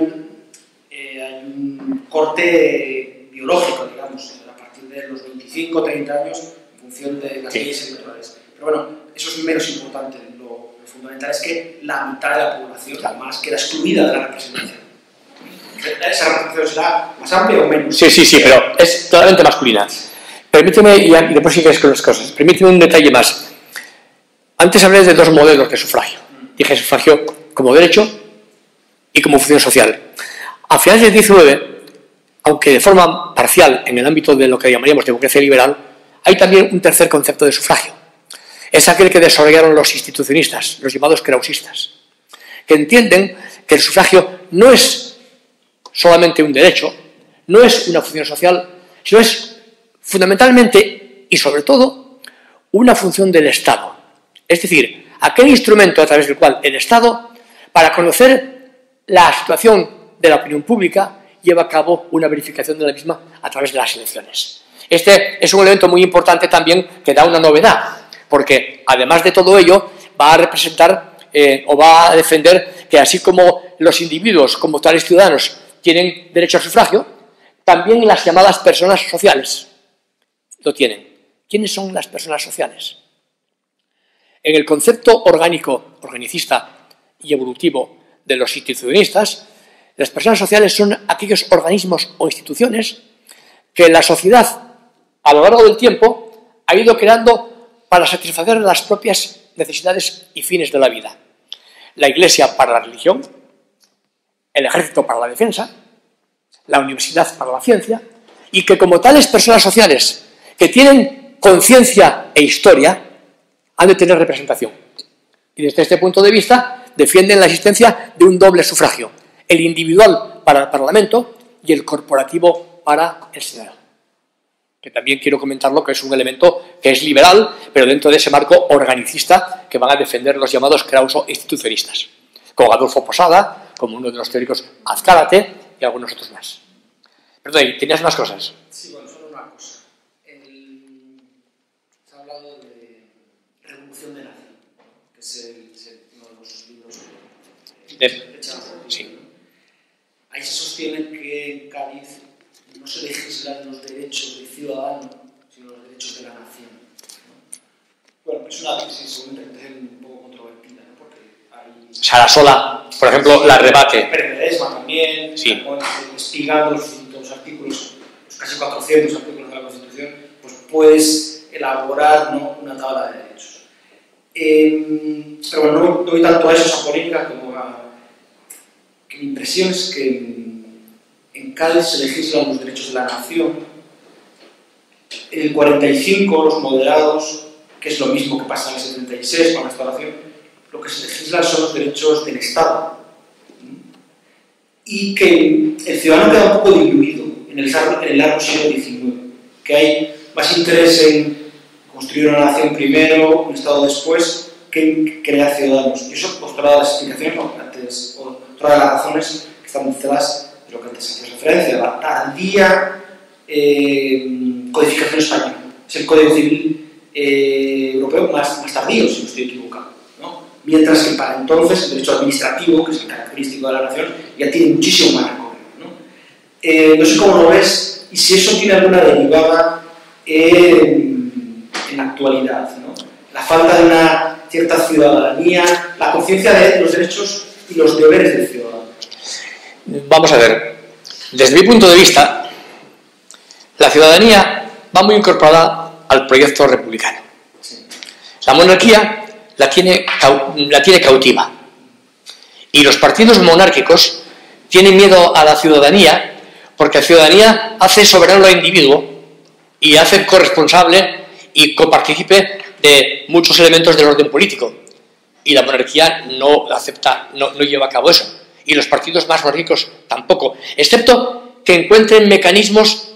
un corte biológico, digamos, a partir de los 25 o 30 años, en función de las leyes electorales. Pero bueno, eso es menos importante. Lo fundamental es que la mitad de la población, además, queda excluida de la representación. ¿Esa representación será más amplia o menos? Sí, pero es totalmente masculina. Permíteme, y después sigues con las cosas, permíteme un detalle más. Antes hablé de dos modelos de sufragio. Dije sufragio como derecho y como función social. A finales del 19, aunque de forma parcial en el ámbito de lo que llamaríamos democracia liberal, hay también un tercer concepto de sufragio. Es aquel que desarrollaron los institucionistas, los llamados krausistas, que entienden que el sufragio no es solamente un derecho, no es una función social, sino es fundamentalmente y sobre todo una función del Estado. Es decir, aquel instrumento a través del cual el Estado, para conocer la situación de la opinión pública, lleva a cabo una verificación de la misma a través de las elecciones. Este es un elemento muy importante también que da una novedad, porque además de todo ello va a representar o va a defender que así como los individuos como tales ciudadanos tienen derecho al sufragio, también las llamadas personas sociales lo tienen. ¿Quiénes son las personas sociales? En el concepto orgánico, organicista y evolutivo de los institucionistas, las personas sociales son aquellos organismos o instituciones que la sociedad, a lo largo del tiempo, ha ido creando para satisfacer las propias necesidades y fines de la vida. La Iglesia para la religión, el ejército para la defensa, la universidad para la ciencia, y que como tales personas sociales que tienen conciencia e historia han de tener representación. Y desde este punto de vista defienden la existencia de un doble sufragio, el individual para el Parlamento y el corporativo para el Senado. Que también quiero comentarlo, que es un elemento que es liberal, pero dentro de ese marco organicista que van a defender los llamados krauso-institucionistas, como Adolfo Posada, como uno de los teóricos Azcárate y algunos otros más. Perdón, ¿tenías más cosas? Sí, bueno, solo una cosa. Se ha hablado de Revolución de Nación, que es uno de los libros de Chamorro. Sí. Ahí se sostiene que en Cádiz no se legislan los derechos del ciudadano, sino los derechos de la nación. Bueno, es una tesis seguramente un poco controvertida, ¿no? Porque hay... Sarasola, por ejemplo, la rebate. Ledesma también, sí. Investigando los distintos artículos, los casi 400 artículos de la Constitución, pues puedes elaborar, ¿no?, una tabla de derechos. Pero bueno, no voy tanto a eso, esa política, como a que mi impresión es que en Cádiz se legislan los derechos de la nación. En el 45, los moderados, que es lo mismo que pasa en el 76 con la restauración, lo que se legislan son los derechos del Estado. Y que el ciudadano queda un poco diluido en el largo siglo XIX, que hay más interés en construir una nación primero, un Estado después, que en crear ciudadanos. Y eso, pues, todas las explicaciones, ¿no?, antes, o todas las razones que están mezcladas de lo que antes hacía referencia, la tardía codificación española. Es el Código Civil europeo más tardío, si no estoy equivocado, ¿no? Mientras que para entonces el derecho administrativo, que es el característico de la nación, ya tiene muchísimo más recorrido, ¿no? No sé cómo lo ves y si eso tiene alguna derivada en la actualidad, ¿no? La falta de una cierta ciudadanía, la conciencia de los derechos y los deberes del ciudadano. Vamos a ver, desde mi punto de vista, la ciudadanía va muy incorporada al proyecto republicano. La monarquía la tiene cautiva. Y los partidos monárquicos tienen miedo a la ciudadanía porque la ciudadanía hace soberano al individuo y hace corresponsable y copartícipe de muchos elementos del orden político. Y la monarquía no acepta, no lleva a cabo eso. Y los partidos más monárquicos tampoco, excepto que encuentren mecanismos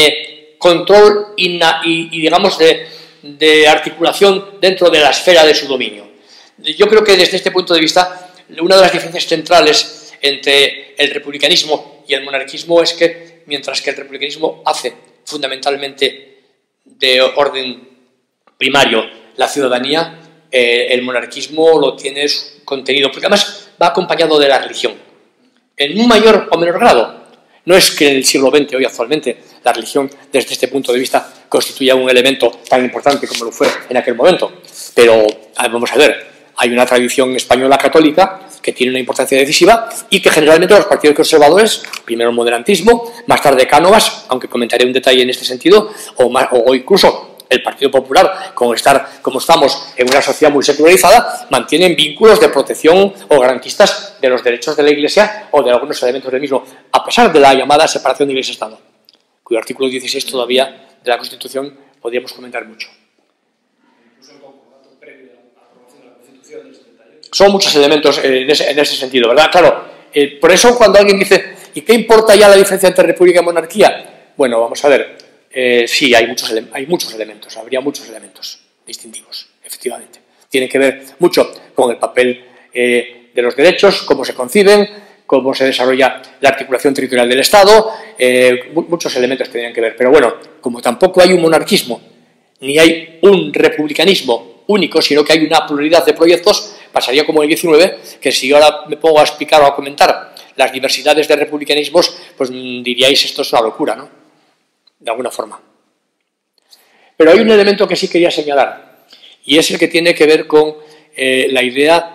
de control y digamos, de articulación dentro de la esfera de su dominio. Yo creo que desde este punto de vista, una de las diferencias centrales entre el republicanismo y el monarquismo es que, mientras que el republicanismo hace fundamentalmente de orden primario la ciudadanía, el monarquismo lo tiene contenido, porque además va acompañado de la religión, en un mayor o menor grado. No es que en el siglo XX, hoy actualmente, la religión, desde este punto de vista, constituya un elemento tan importante como lo fue en aquel momento. Pero, vamos a ver, hay una tradición española católica que tiene una importancia decisiva y que generalmente los partidos conservadores, primero el moderantismo, más tarde Cánovas, aunque comentaré un detalle en este sentido, o incluso el Partido Popular, como estamos en una sociedad muy secularizada, mantienen vínculos de protección o garantistas de los derechos de la Iglesia o de algunos elementos del mismo, a pesar de la llamada separación de Iglesia-Estado, cuyo artículo 16 todavía de la Constitución podríamos comentar mucho. Incluso el concordato previo a la aprobación de la Constitución del 78. Son muchos elementos en ese sentido, ¿verdad? Claro, por eso cuando alguien dice, ¿y qué importa ya la diferencia entre república y monarquía? Bueno, vamos a ver. Sí, hay muchos elementos, habría muchos elementos distintivos, efectivamente. Tiene que ver mucho con el papel de los derechos, cómo se conciben, cómo se desarrolla la articulación territorial del Estado, muchos elementos tendrían que ver. Pero bueno, como tampoco hay un monarquismo, ni hay un republicanismo único, sino que hay una pluralidad de proyectos, pasaría como en el 19, que si yo ahora me pongo a explicar o a comentar las diversidades de republicanismos, pues diríais esto es una locura, ¿no? De alguna forma. Pero hay un elemento que sí quería señalar, y es el que tiene que ver con la idea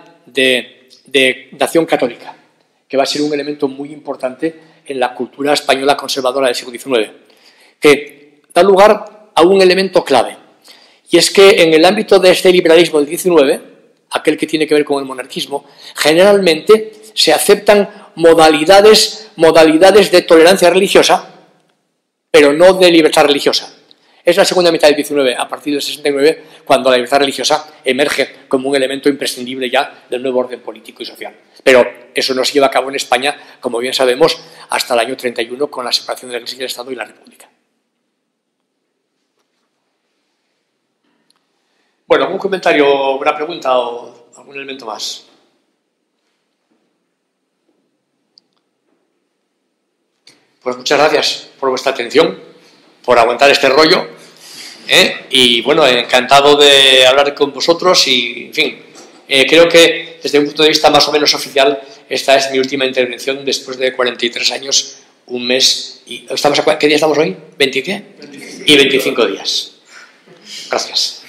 de nación católica, que va a ser un elemento muy importante en la cultura española conservadora del siglo XIX, que da lugar a un elemento clave, y es que en el ámbito de este liberalismo del XIX, aquel que tiene que ver con el monarquismo, generalmente se aceptan modalidades de tolerancia religiosa, pero no de libertad religiosa. Es la segunda mitad del XIX, a partir del 69, cuando la libertad religiosa emerge como un elemento imprescindible ya del nuevo orden político y social. Pero eso no se lleva a cabo en España, como bien sabemos, hasta el año 31, con la separación de la Iglesia y del Estado y la República. Bueno, ¿algún comentario, una pregunta o algún elemento más? Pues muchas gracias por vuestra atención, por aguantar este rollo, y bueno, encantado de hablar con vosotros y, en fin, creo que desde un punto de vista más o menos oficial, esta es mi última intervención después de 43 años, un mes, y ¿qué día estamos hoy? ¿20 qué? 25. Y 25 días. Gracias.